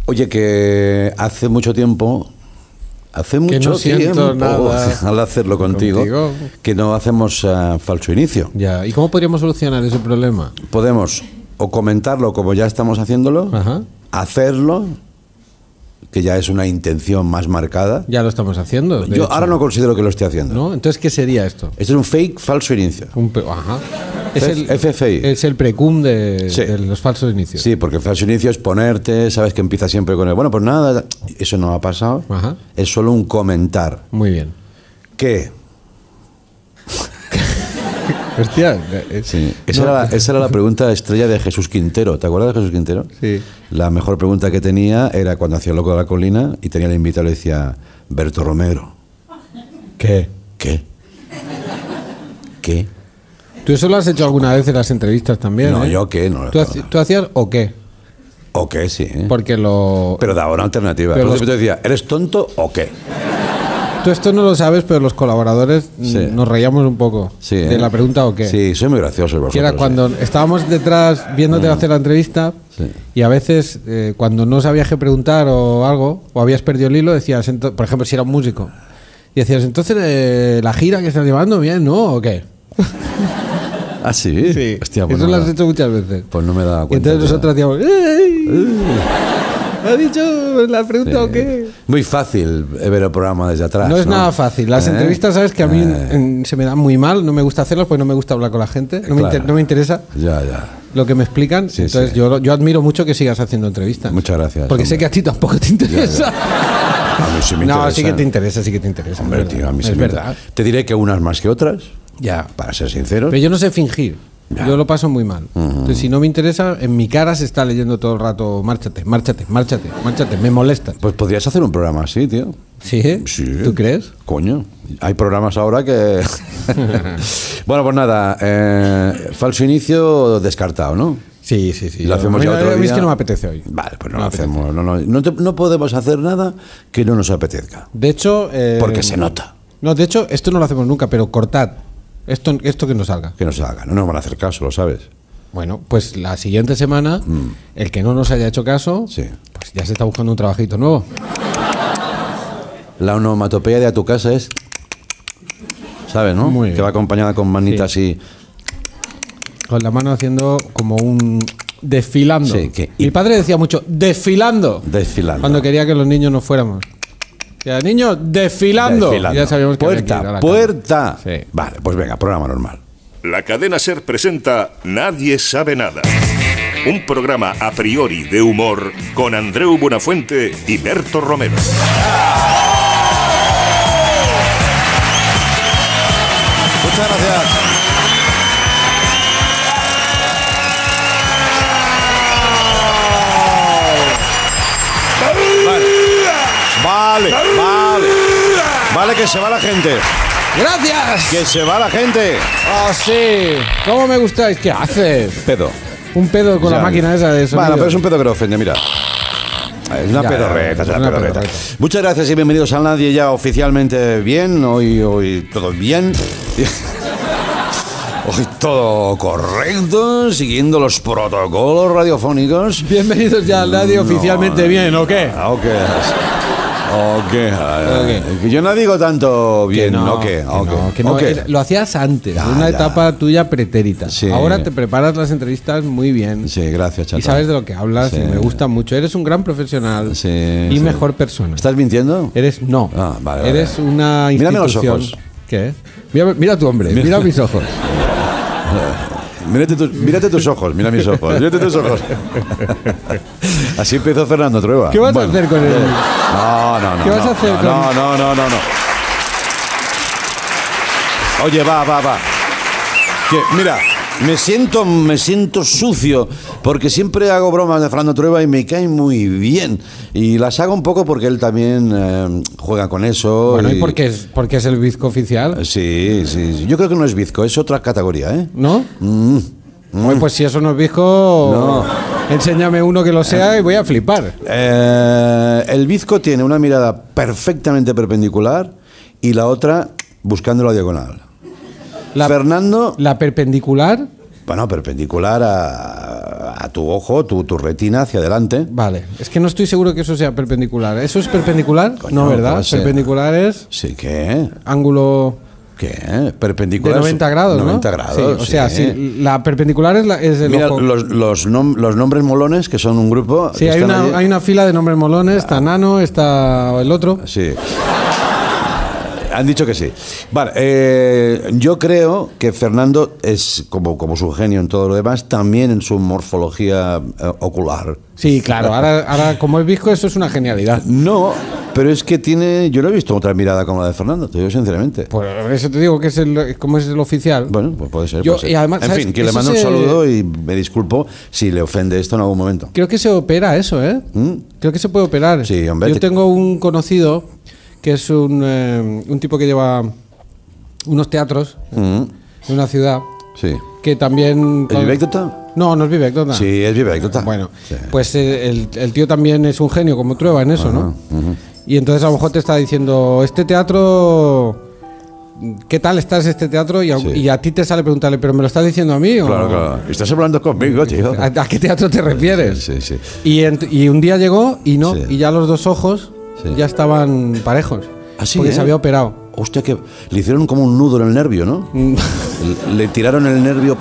Oye, que hace mucho tiempo... Hace que mucho no siento tiempo, nada al hacerlo contigo, que no hacemos falso inicio. Ya. ¿Y cómo podríamos solucionar ese problema? Podemos o comentarlo como ya estamos haciéndolo, Ajá. hacerlo, que ya es una intención más marcada. Ya lo estamos haciendo. Yo ahora no considero que lo esté haciendo. ¿No? Entonces, ¿qué sería esto? Esto es un fake falso inicio. Ajá. Es FFI. Es el precum de, Sí. de los falsos inicios. Sí, porque el falso inicio es ponerte, sabes que empieza siempre con el bueno, pues nada, eso no ha pasado. Ajá. Es solo un comentar. Muy bien. ¿Qué? Hostia. Sí. Esa era la pregunta estrella de Jesús Quintero. ¿Te acuerdas de Jesús Quintero? Sí. La mejor pregunta que tenía era cuando hacía el Loco de la Colina y tenía el invitado y le decía, Berto Romero. ¿Qué? ¿Qué? ¿Qué? ¿Tú eso lo has hecho alguna vez en las entrevistas también? No, ¿eh? yo qué, no. ¿Tú hacías o qué? ¿O qué? Sí. Porque lo... Pero daba una alternativa. Pero Entonces yo decía, ¿eres tonto o qué? Tú esto no lo sabes, pero los colaboradores Sí. nos reíamos un poco Sí, de la pregunta o qué. Sí, soy muy gracioso vosotros. Que era cuando estábamos detrás viéndote hacer la entrevista Sí. y a veces cuando no sabías qué preguntar o algo, o habías perdido el hilo, decías, por ejemplo, si era un músico, y decías, entonces la gira que estás llevando, bien, ¿no? ¿O qué? ¿Ah, sí? Sí. Hostia, pues Eso no lo has hecho muchas veces. Pues no me daba Y cuenta. entonces nosotros decíamos, ¡ey! ¿Ha dicho la pregunta o qué? Muy fácil ver el programa desde atrás. No es nada fácil. Las entrevistas, sabes que a mí se me dan muy mal, no me gusta hacerlas porque no me gusta hablar con la gente, no me interesa Ya. lo que me explican. Sí, Entonces sí. Yo admiro mucho que sigas haciendo entrevistas. Muchas gracias. Porque sé hombre. que a ti tampoco te interesa. A mí sí me No, interesa. sí que te interesa, sí que te interesa. Hombre, es tío, verdad. a mí sí Es me verdad. interesa. Te diré que unas más que otras, Ya. para ser sinceros. Pero yo no sé fingir. Ya. Yo lo paso muy mal. Entonces, si no me interesa, en mi cara se está leyendo todo el rato, márchate, márchate, márchate, márchate, me molestas. Pues podrías hacer un programa así, tío. ¿Sí? Sí. ¿Tú crees? Coño, hay programas ahora que... Bueno, pues nada, falso inicio descartado, ¿no? Sí. Lo hacemos ya otro A mí es día. que no me apetece hoy. Vale, pues no No lo me apetece. hacemos. No podemos hacer nada que no nos apetezca. De hecho... Porque se nota. No, de hecho, esto no lo hacemos nunca, pero cortad. Esto que no salga. Que nos haga. No nos van a hacer caso, lo sabes. Bueno, pues la siguiente semana, el que no nos haya hecho caso, Sí. pues ya se está buscando un trabajito nuevo. La onomatopeya de a tu casa es... ¿Sabes, no? Muy bien. Que va acompañada con manitas así... Con la mano haciendo como un... desfilando. Sí, que- Mi padre decía mucho, desfilando. Desfilando. Cuando quería que los niños nos fuéramos. Ya, niños, desfilando. Desfilando. Y ya sabíamos que había que ir a Puerta, la puerta. cama. Sí. Vale, pues venga, programa normal. La cadena SER presenta Nadie sabe nada. Un programa a priori de humor con Andreu Buenafuente y Berto Romero. Muchas gracias. Vale, que se va la gente. ¡Gracias! Que se va la gente. ¡Oh, sí! ¿Cómo me gustáis? ¿Qué haces? Pedo. Un pedo con Ya. la máquina esa de sonido. Bueno, pero es un pedo que no ofende, mira. Es una Ya, pedorreta, es una una pedorreta. pedorreta. Muchas gracias y bienvenidos a Nadie ya oficialmente bien. Hoy todo bien. Hoy todo correcto, siguiendo los protocolos radiofónicos. Bienvenidos ya al radio oficialmente bien, ¿o qué? ¿O qué? Que yo no digo tanto bien, ¿o qué? Que no, lo hacías antes, Ya, en una ya. etapa tuya pretérita. Sí. Ahora te preparas las entrevistas muy bien. Sí, gracias, chato. Y sabes de lo que hablas Sí. y me gusta mucho. Eres un gran profesional Sí, y sí. mejor persona. ¿Estás mintiendo? No. Ah, vale, Eres vale. una Mírame institución. los ojos. ¿Qué? Mira tu hombre, mira mis ojos. Mírate tus ojos, mira mis ojos, mírate tus ojos. Así empezó Fernando Trueba. ¿Qué vas a hacer con él? No. ¿Qué vas a hacer con No. Oye, va. Que, mira, me siento sucio porque siempre hago bromas de Fernando Trueba y me caen muy bien. Y las hago un poco porque él también juega con eso. Bueno, ¿y por qué es el bizco oficial? Sí. Yo creo que no es bizco, es otra categoría, ¿eh? ¿No? Oye, pues si eso no es bizco, enséñame uno que lo sea y voy a flipar. El bizco tiene una mirada perfectamente perpendicular y la otra buscando la diagonal. Fernando, La perpendicular. bueno, perpendicular a a tu ojo, tu retina hacia adelante. Vale, es que no estoy seguro que eso sea perpendicular. ¿Eso es perpendicular? Coño, no, ¿verdad? puede ser. Perpendicular es Sí, ¿qué? ángulo ¿Qué? Perpendicular. de 90 grados, 90 ¿no? grados. Sí, o sea, sí. sí, la perpendicular es el Mira, ojo. los nombres molones, que son un grupo. Sí, que hay están allí. hay una fila de nombres molones. Está Nano, está el otro. Sí. Han dicho que sí. Vale, yo creo que Fernando es como su genio en todo lo demás, también en su morfología ocular. Sí, claro. Ahora, como es visco, eso es una genialidad. No, pero es que tiene. Yo no he visto otra mirada como la de Fernando, te digo sinceramente. Por eso te digo que como es el oficial. Bueno, pues puede ser. Yo- puede ser. y además, en ¿sabes? fin, que le Eso mando un se- saludo y me disculpo si le ofende esto en algún momento. Creo que se opera eso, ¿eh? Creo que se puede operar. Sí, hombre. Yo tengo un conocido que es un tipo que lleva unos teatros en una ciudad Sí. que también... ¿Es Vivectota? No, no es Vivectota. Sí, es Vivectota. Bueno, Sí. pues el tío también es un genio como Trueba en eso, ¿no? Y entonces a lo mejor te está diciendo, este teatro... ¿Qué tal estás este teatro? Sí. Y a ti te sale preguntarle, ¿pero me lo estás diciendo a mí? ¿O Claro, claro. Estás hablando conmigo, tío. ¿A qué teatro te refieres? Sí, sí. Y un día llegó y no, Sí. y ya los dos ojos Sí. ya estaban parejos. ¿Ah, sí, porque se eh? había operado. Hostia, que le hicieron como un nudo en el nervio, ¿no? Le tiraron el nervio.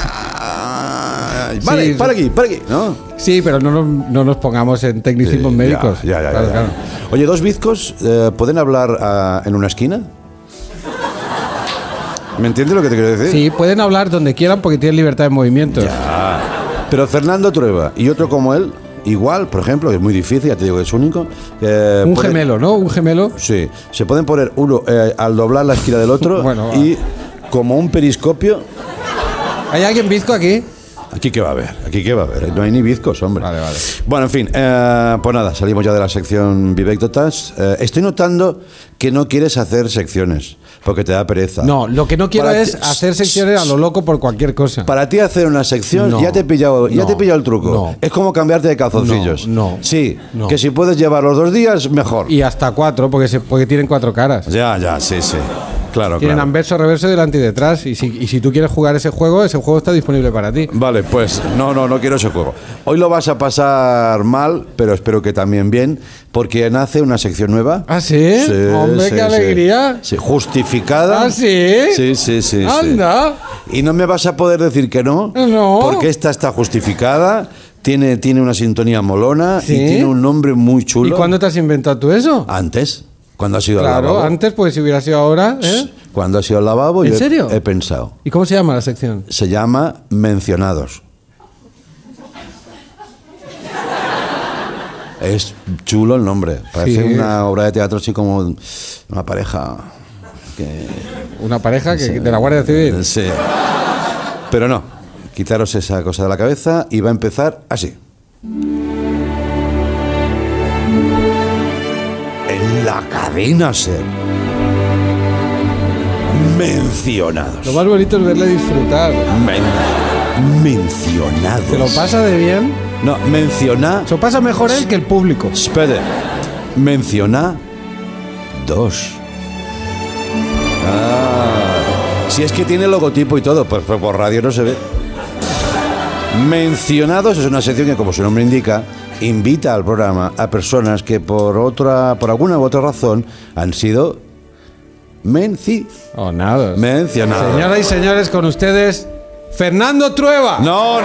Vale, Sí, para aquí, ¿no? Sí, pero no nos pongamos en tecnicismos Sí, médicos. Ya. Claro, claro. Oye, ¿dos bizcos pueden hablar en una esquina? ¿Me entiendes lo que te quiero decir? Sí, pueden hablar donde quieran porque tienen libertad de movimiento. Pero Fernando Trueba y otro como él, igual, por ejemplo, que es muy difícil, ya te digo que es único. Un pueden- gemelo, ¿no? Un gemelo. Sí, se pueden poner uno al doblar la esquina del otro Bueno, va. y como un periscopio. ¿Hay alguien bizco aquí? Aquí qué va a haber, aquí qué va a haber. No hay ni bizcos, hombre. Vale, vale. Bueno, en fin, pues nada, salimos ya de la sección Vivectotas. Estoy notando que no quieres hacer secciones porque te da pereza. No, lo que no quiero Para es ti- hacer secciones a lo loco por cualquier cosa. Para ti hacer una sección, No, ya te he pillado, no, el truco. no. Es como cambiarte de calzoncillos. No, Sí, no. que si puedes llevar los 2 días, mejor. Y hasta 4, porque tienen 4 caras. Ya, sí. Claro, Tienen claro. anverso, reverso, delante y detrás. Y si tú quieres jugar ese juego está disponible para ti. Vale, pues no quiero ese juego. Hoy lo vas a pasar mal, pero espero que también bien, porque nace una sección nueva. ¿Ah, sí? Hombre, qué alegría. Sí, justificada. ¿Ah, sí? Sí. Anda. Y no me vas a poder decir que no, No. porque esta está justificada, tiene una sintonía molona ¿Sí? y tiene un nombre muy chulo. ¿Y cuándo te has inventado tú eso? Antes, cuando has ido al Claro, lavabo. antes, pues si hubiera sido ahora, ¿eh? Cuando has ido al lavabo, ¿En yo serio? he pensado. ¿Y cómo se llama la sección? Se llama Mencionados. Es chulo el nombre. Parece Sí. una obra de teatro así como una pareja que... Una pareja de la Guardia Civil. Sí. Pero no. Quitaros esa cosa de la cabeza y va a empezar así. En la cadena SER. Mencionados. Lo más bonito es verle disfrutar. Mencionados. ¿Te lo pasa de bien? No, menciona. Se lo pasa mejor él que el público. Espere. Menciona 2. Si es que tiene logotipo y todo, pues por radio no se ve. Mencionados es una sección que, como su nombre indica, invita al programa a personas que por alguna u otra razón han sido Mencionados. mencionados. Señoras y señores, con ustedes, Fernando Trueba. No.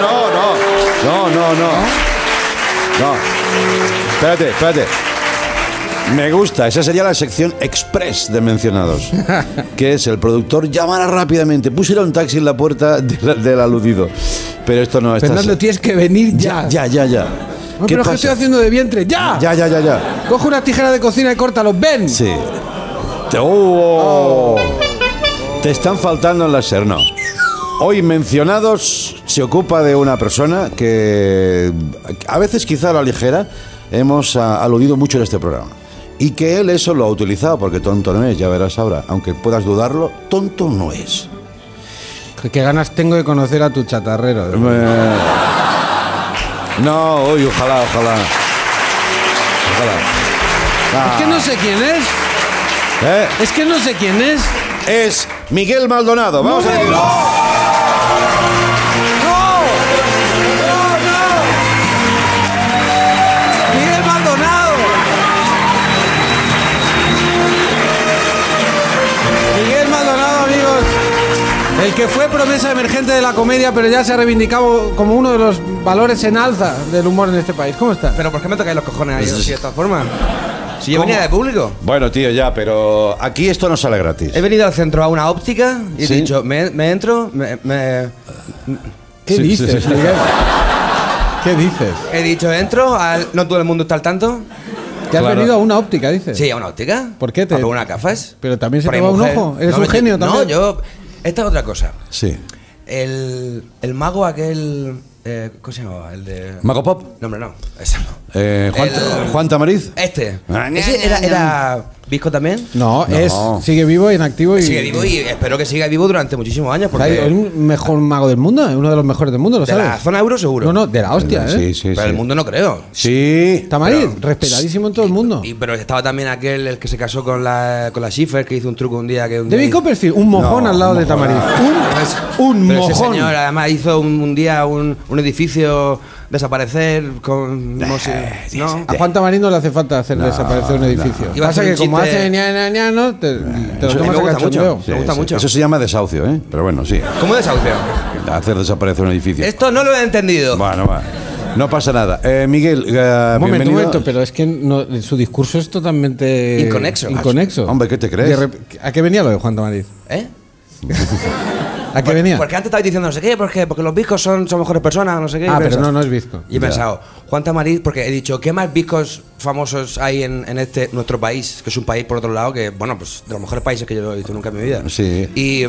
Espérate. Me gusta, esa sería la sección express de mencionados. Que es el productor llamara rápidamente, pusiera un taxi en la puerta del aludido. Pero esto no está. Fernando, tienes que venir ya. Ya. No, pero es que estoy haciendo de vientre. ¡Ya! Ya. Coge una tijera de cocina y córtalo. ¡Ven! Sí. Te están faltando en la SER, no. Hoy mencionados se ocupa de una persona que a veces quizá a la ligera hemos aludido mucho en este programa. Y que él eso lo ha utilizado, porque tonto no es, ya verás ahora. Aunque puedas dudarlo, tonto no es. Qué ganas tengo de conocer a tu chatarrero. No, uy, ojalá. Es que no sé quién es. ¿Eh? Es que no sé quién es. Es Miguel Maldonado. Vamos a decirlo. El que fue promesa emergente de la comedia, pero ya se ha reivindicado como uno de los valores en alza del humor en este país. ¿Cómo estás? ¿Pero por qué me tocáis los cojones ahí así de esta forma? Si yo venía de público. Bueno, tío, ya, pero aquí esto no sale gratis. He venido al centro a una óptica y ¿Sí? he dicho, me entro, ¿Qué Sí, dices, sí, sí. Miguel? ¿Qué dices? he dicho, entro, no todo el mundo está al tanto. ¿Que has Claro. venido a una óptica, dices? Sí, a una óptica. ¿Por qué te- A por unas gafas. Pero también se Por te ahí va un mujer. ojo. Eres No, un genio también. No, yo... Esta es otra cosa. Sí. El mago aquel... ¿cómo se llamaba? El de... ¿Mago Pop? No, hombre, no. Ese no. Juan Tamariz. Este. Ah, ¿Ese era Visco también? No, No. sigue vivo, inactivo y... Sigue vivo y espero que siga vivo durante muchísimos años. O sea, es Porque el mejor mago del mundo, es uno de los mejores del mundo, ¿lo de sabes? la zona euro seguro. No, no, de la hostia, ¿eh? Sí, sí, Pero sí. el mundo no creo. Sí. Tamariz, Pero- respetadísimo en todo el mundo. Pero estaba también aquel el que se casó con la Schiffer, que hizo un truco un día que... David Copperfield, un mojón No, al lado un de mojón. Tamariz. Un Pero ese mojón. señor además hizo un día un edificio desaparecer con... No sé, ¿no? A Juan Tamariz no le hace falta hacer desaparecer un edificio. Iba a Pasa hacer que un como chiste- hace ña, no, te lo A mí tomas me a gusta cachondeo. mucho. Me gusta mucho. Eso se llama desahucio, ¿eh? Pero bueno, sí. ¿Cómo desahucio? Hacer desaparecer un edificio. Esto no lo he entendido. Bueno, va. No pasa nada. Miguel, Un bienvenido. momento, pero es que su discurso es totalmente... Inconexo. Hombre, ¿qué te crees? ¿A qué venía lo de Juan Tamariz? ¿Eh? ¿A qué venía? Porque antes estabais diciendo no sé qué, porque los viscos son mejores personas, no sé qué. Ah, Y he pero pensado- no es bizco. Y he Ya. pensado, Juan Tamariz, porque he dicho, ¿qué más viscos famosos hay en nuestro país? Que es un país, por otro lado, que, bueno, pues de los mejores países que yo he visto nunca en mi vida. Sí. Y...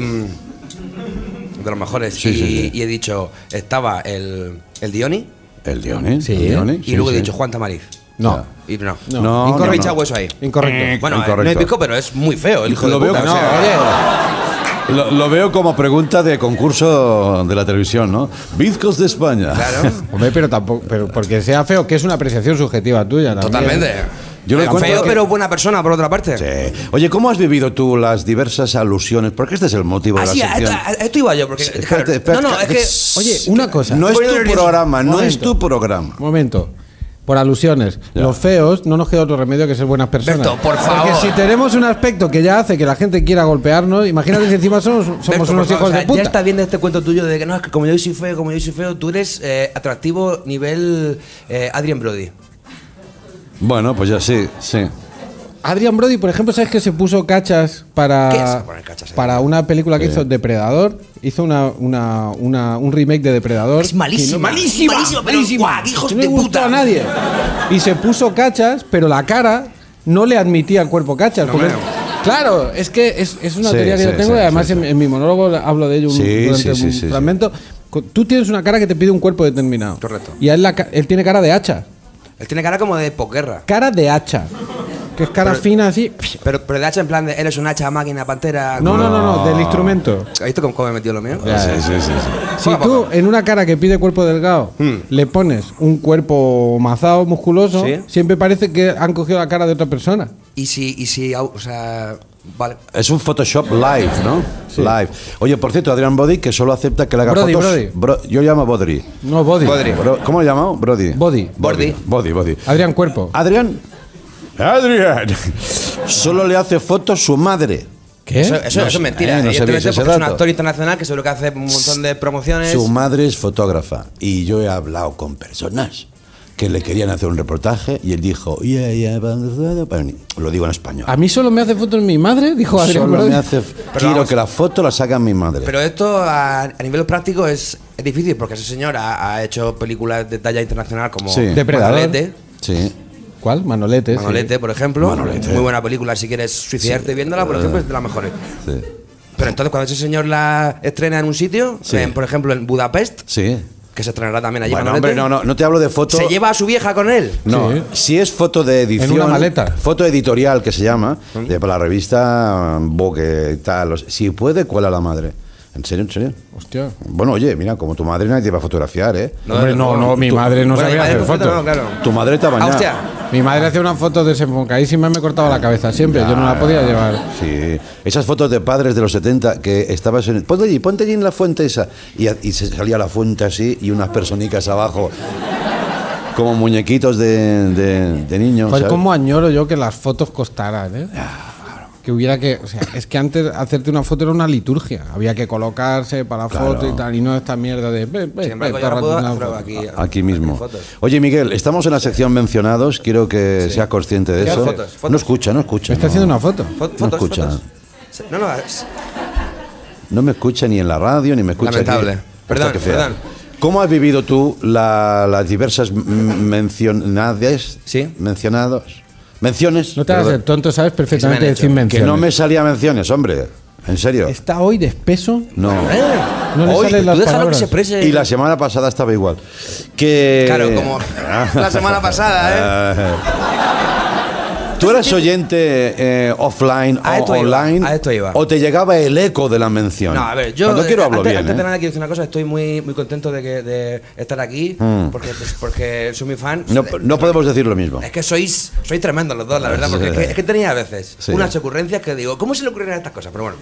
de los mejores. Sí, y, sí, sí. y he dicho, estaba el Dioni, El Dione. Sí. el Dione, y sí, luego sí. he dicho Juan Tamariz. No. Y no. No, Incorrecto, no, no. echado hueso ahí. Incorrecto. Bueno, Incorrecto. no es visco, pero es muy feo el hijo Lo de veo puta. como- o sea, oye. Lo veo como pregunta de concurso de la televisión, ¿no? Bizcos de España. Claro. Hombre, pero tampoco, pero porque sea feo, que es una apreciación subjetiva tuya también. Totalmente. Yo le cuento Feo, que- pero buena persona, por otra parte. Sí. Oye, ¿cómo has vivido tú las diversas alusiones? Porque este es el motivo de la Así, sección. a esto iba yo, porque... Espérate, claro, no, espérate, es que... Oye, una cosa. No es Voy tu nervioso. programa, no es Momento. tu programa. Un momento. Por alusiones. Ya. Los feos no nos queda otro remedio que ser buenas personas. Berto, por Porque favor. si tenemos un aspecto que ya hace que la gente quiera golpearnos, imagínate si encima somos Berto, unos por favor, hijos o sea, de puta. Ya está bien de este cuento tuyo de que no, es que como yo soy feo, tú eres atractivo nivel Adrien Brody. Bueno, pues ya sí, sí. Adrian Brody, por ejemplo, ¿sabes que se puso cachas ¿Qué es para, poner cachas ahí? para una película que hizo Depredador? Hizo un remake de Depredador. Es malísima. Que no- Malísima, pero guau, hijos Que no de le gustó puta. a nadie. Y se puso cachas, pero la cara no le admitía el cuerpo cachas. porque- hombre. claro, es que es una Sí, teoría que sí, yo tengo sí, y además sí, sí. en mi monólogo hablo de ello Sí, durante sí, un sí, sí, fragmento. Tú tienes una cara que te pide un cuerpo determinado. Correcto. Y él tiene cara de hacha. Él tiene cara como de posguerra. Cara de hacha. Que es cara fina así. Pero de hacha en plan de, eres un hacha, máquina, pantera... No, del instrumento. ¿Has visto cómo he metido lo mío? Sí, sí, sí, sí. Si tú en una cara que pide cuerpo delgado le pones un cuerpo mazado, musculoso, Sí. siempre parece que han cogido la cara de otra persona. Y si, o sea... Vale. Es un Photoshop live, ¿no? Live. Oye, por cierto, Adrián Brody, que solo acepta que le haga Brody, fotos. Yo llamo Bodri. No, body. ¿Cómo lo llamamos? Brody. Body. Body. Adrián Cuerpo. Adrián. Solo le hace fotos su madre. ¿Qué? Eso No es sé, mentira. no sabía Evidentemente, ese porque es un dato. actor internacional que seguro que hace un montón de promociones. Su madre es fotógrafa. Y yo he hablado con personas que le querían hacer un reportaje y él dijo, lo digo en español. A mí solo me hace fotos mi madre, dijo Adrián Solo Brody. me hace. Quiero vamos. que la foto la saque mi madre. Pero esto a nivel práctico es difícil porque ese señor ha hecho películas de talla internacional como Sí. Depredador. Manolete. Sí. ¿Cuál? Manolete. sí. Manolete, por ejemplo. Manolete. Muy buena película. Si quieres suicidarte viéndola, por ejemplo, es de las mejores. Sí. Pero entonces, cuando ese señor la estrena en un sitio, Sí. por ejemplo, en Budapest, Sí. que se estrenará también allí Bueno, Manolete, hombre, no te hablo de foto. se lleva a su vieja con él. No, Sí. si es foto de edición. En una maleta. Foto editorial que se llama, de para la revista Vogue y tal. Si puede, cuela la madre. ¿En serio? ¿En serio? Hostia. Bueno, oye, mira, como tu madre nadie te va a fotografiar, ¿eh? Hombre, no, mi madre no Bueno, sabía mi madre hacer en concreto fotos. no, claro. Tu madre te ha Ah, bañado. hostia. Mi madre hacía una foto desenfocadísima y me cortaba la cabeza siempre. Yo no la podía llevar. Sí, esas fotos de padres de los 70 que estabas en. Ponte allí en la fuente esa. Y se salía la fuente así y unas personicas abajo. Como muñequitos de niños. Pues ¿sabes? cómo añoro yo que las fotos costaran, ¿eh? que hubiera que... O sea, es que antes hacerte una foto era una liturgia. Había que colocarse para la foto y tal, y no esta mierda de... Sin embargo, yo ahora puedo hacer aquí mismo. Oye, Miguel, estamos en la sección mencionados. Quiero que seas consciente de eso. Fotos. No escucha. Me está haciendo una foto. No escucha. No, No me escucha ni en la radio, ni me escucha lamentable. aquí. Perdón. ¿Cómo has vivido tú las diversas mencionadas? Sí. Menciones. No te hagas el tonto, sabes perfectamente decir Que menciones. no me salía menciones, hombre. ¿En serio? Está hoy de espeso. No. No le Hoy, salen las Tú déjalo que palabras. se exprese. Y la semana pasada estaba igual. Que... Claro, como la semana pasada, ¿eh? ¿Tú eras oyente offline A o esto iba, online? a esto iba. ¿O te llegaba el eco de la mención? No, a ver, yo Cuando quiero hablo antes, bien, antes de ¿eh? nada quiero decir una cosa, estoy muy contento de estar aquí porque soy muy fan. No podemos decir lo mismo. Es que sois tremendos los dos, la verdad, porque es que tenía a veces unas ocurrencias que digo, ¿cómo se le ocurrirán estas cosas? Pero bueno.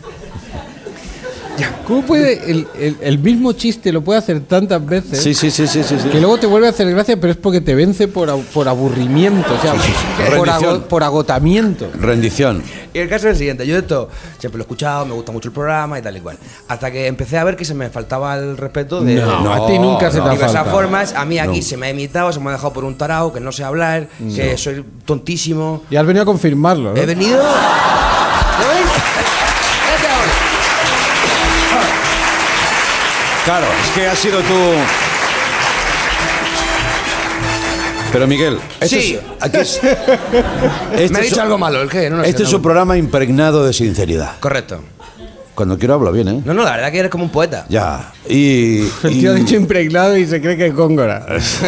¿Cómo puede el mismo chiste lo puede hacer tantas veces? Sí. Que luego te vuelve a hacer gracia, pero es porque te vence por aburrimiento, o sea, Rendición. por agotamiento. Rendición. Y el caso es el siguiente, yo esto siempre lo he escuchado, me gusta mucho el programa y tal y cual. Hasta que empecé a ver que se me faltaba el respeto de No, a ti nunca se te ha diversas faltado. formas. A mí aquí se me ha imitado, se me ha dejado por un tarao, que no sé hablar, que soy tontísimo. Y has venido a confirmarlo, ¿no? He venido... ¿Lo veis? Claro, es que has sido tú. Pero Miguel, Sí. aquí es, Me ha dicho algo malo, ¿el qué? No lo este sé, es no. un programa impregnado de sinceridad. Correcto. Cuando quiero hablo bien, ¿eh? No, la verdad que eres como un poeta. Ya. Y El tío ha dicho impregnado y se cree que es góngora.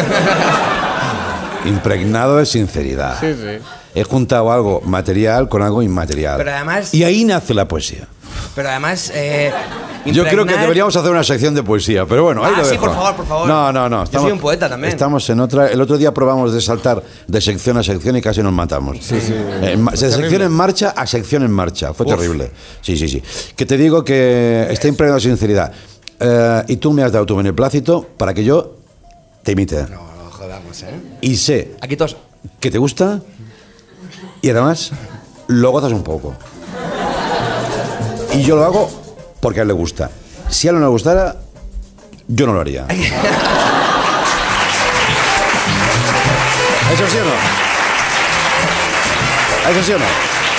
impregnado de sinceridad. Sí. He juntado algo material con algo inmaterial. Pero además- Y ahí nace la poesía. Pero además... Yo creo que impregnar- deberíamos hacer una sección de poesía, pero bueno, ahí lo sí, dejo. por favor. No. Yo soy un poeta también. Estamos en otra. El otro día probamos de saltar de sección a sección y casi nos matamos. Sí. De sección en marcha a sección en marcha. Fue terrible. Sí. Que te digo que está impregnado de sinceridad. Y tú me has dado tu beneplácito para que yo te imite. No jodamos, ¿eh? Y sé Aquí todos... que te gusta y además lo gozas un poco. Y yo lo hago porque a él le gusta. Si a él no le gustara, yo no lo haría. ¿Eso sí o no? ¿Eso sí o no?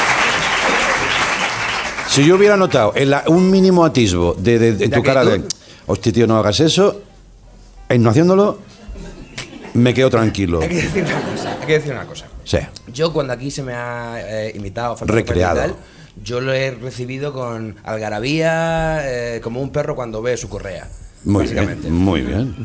Si yo hubiera notado un mínimo atisbo de tu que cara tú- de hostia, tío, no hagas eso, en no haciéndolo, me quedo tranquilo. Hay que decir una cosa. Sí. Yo cuando aquí se me ha imitado, Recreado. y tal, yo lo he recibido con algarabía, como un perro cuando ve su correa. Muy básicamente. bien, muy bien.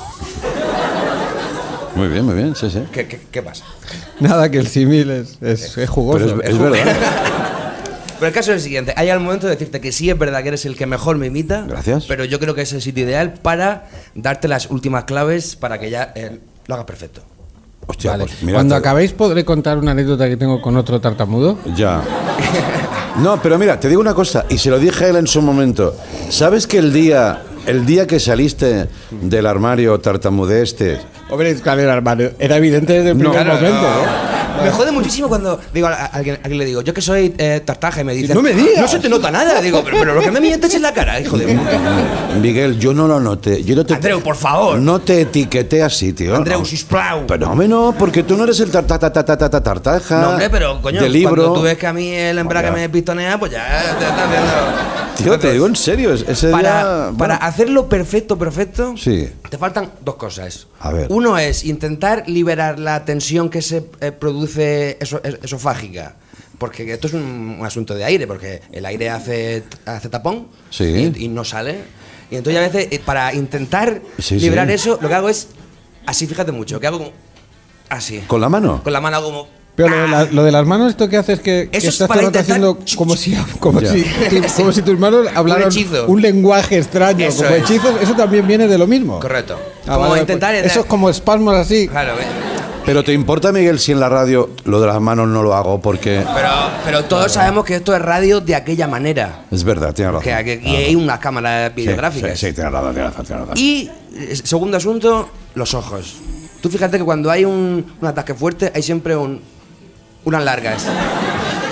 Muy bien, sí. ¿Qué pasa? Nada, que el símil es jugoso. Pero es verdad. Pero el caso es el siguiente. Hay al momento de decirte que sí es verdad que eres el que mejor me imita. Gracias. Pero yo creo que es el sitio ideal para darte las últimas claves para que ya lo hagas perfecto. Hostia, Vale. pues mira, Cuando acabéis podré contar una anécdota que tengo con otro tartamudo. Ya. No, pero mira, te digo una cosa, y se lo dije a él en su momento. ¿Sabes que el día que saliste del armario tartamudeste? Hombre, claro, era hermano. Era evidente desde el primer momento, ¿no? Me jode muchísimo cuando digo a alguien le digo, yo que soy tartaja y me dicen, No me digas. no se te nota nada. Digo, pero lo que me mientes es la cara, hijo de puta. Miguel, yo no lo noté. Yo no te, Andreu, por favor. No te etiqueté así, tío. Andreu, no. sisplau. Pero no, porque tú no eres el tartaja. No, hombre, pero coño, de libro. cuando tú ves que a mí el embrague me pistonea, pues ya te estás viendo. Tío, te digo en serio, ese día... Para hacerlo perfecto, Sí. te faltan dos cosas. A ver. Uno es intentar liberar la tensión que se produce esofágica. Porque esto es un asunto de aire, porque el aire hace tapón Sí. y no sale. Y entonces a veces, para intentar Sí, liberar sí. eso, lo que hago es así, fíjate mucho, que hago como así. ¿Con la mano? Con la mano hago como... Pero lo de las manos, esto que hace es que Eso es estás para todo el rato intentar- haciendo como Ya. como si tus manos hablaran hechizo. un lenguaje extraño, Eso como es. hechizos. Eso también viene de lo mismo. Correcto. Ah, como vale, intentar... pues eso es como espasmos así. Claro, Pero ¿te importa, Miguel, si en la radio lo de las manos no lo hago? Porque pero todos sabemos que esto es radio de aquella manera. es verdad, tienes razón. Y hay unas cámaras videográficas. Sí, tienes razón. Y segundo asunto, los ojos. Tú fíjate que cuando hay un ataque fuerte hay siempre unas largas.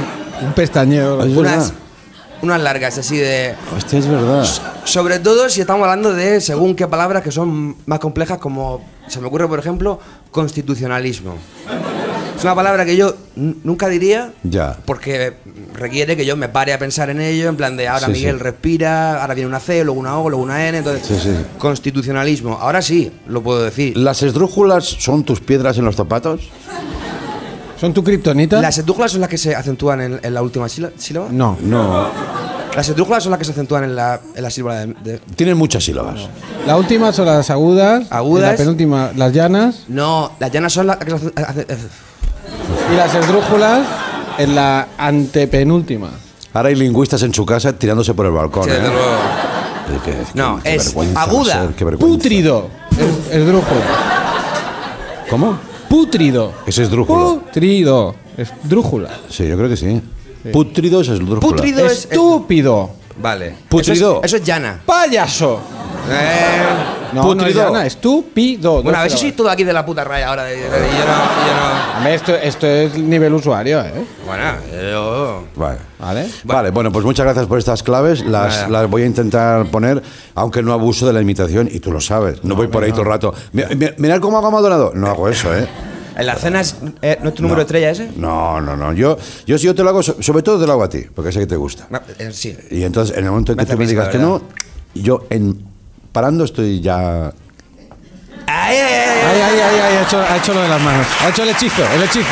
Un pestañeo. Es verdad. Unas largas así de... Hostia, es verdad. Sobre todo si estamos hablando de según qué palabras que son más complejas, como se me ocurre, por ejemplo, constitucionalismo. Es una palabra que yo nunca diría, Ya. porque requiere que yo me pare a pensar en ello, en plan de ahora Sí, Miguel sí. respira, ahora viene una C, luego una O, luego una N, entonces Sí, sí. constitucionalismo. Ahora sí, lo puedo decir. ¿Las esdrújulas son tus piedras en los zapatos? ¿Son tu kriptonita? ¿Las esdrújulas son las que se acentúan en la última sílaba? No. No. Las esdrújulas son las que se acentúan en la sílaba de... Tienen muchas sílabas. La última son las agudas. Agudas. Y la penúltima, las llanas. No, las llanas son las que se Y las esdrújulas en la antepenúltima. Ahora hay lingüistas en su casa tirándose por el balcón. Sí, ¿eh? desde luego. No, Qué es vergüenza, aguda. no sé, qué vergüenza. Pútrido. Esdrújula. ¿Cómo? Pútrido. Es esdrújula. Putrido. Esdrújula. Sí, yo creo que sí. Pútrido es esdrújula. Putrido es... Estúpido. Vale. Putrido. Eso es llana. Payaso. Putrido. No, no es llana, estúpido. Bueno, a ver Dos si soy sílabas. todo aquí de la puta raya ahora. Yo no... Hombre, esto es nivel usuario, ¿eh? Bueno, yo... Vale. ¿Vale? Vale, bueno, pues muchas gracias por estas claves. Las voy a intentar poner, aunque no abuso de la imitación, y tú lo sabes. No voy por ahí todo el rato. Mirad cómo hago a Maldonado. No hago eso, ¿eh? ¿En la cena es, no es tu número de estrella ese? No. Yo si yo te lo hago, sobre todo te lo hago a ti, porque sé que te gusta. No, sí. Y entonces, en el momento en Me que hace tú me mismo, digas que la no, yo parando estoy ya... ¡Ay, ay, ay! Ay, ha hecho lo de las manos. Ha hecho el hechizo. El hechizo.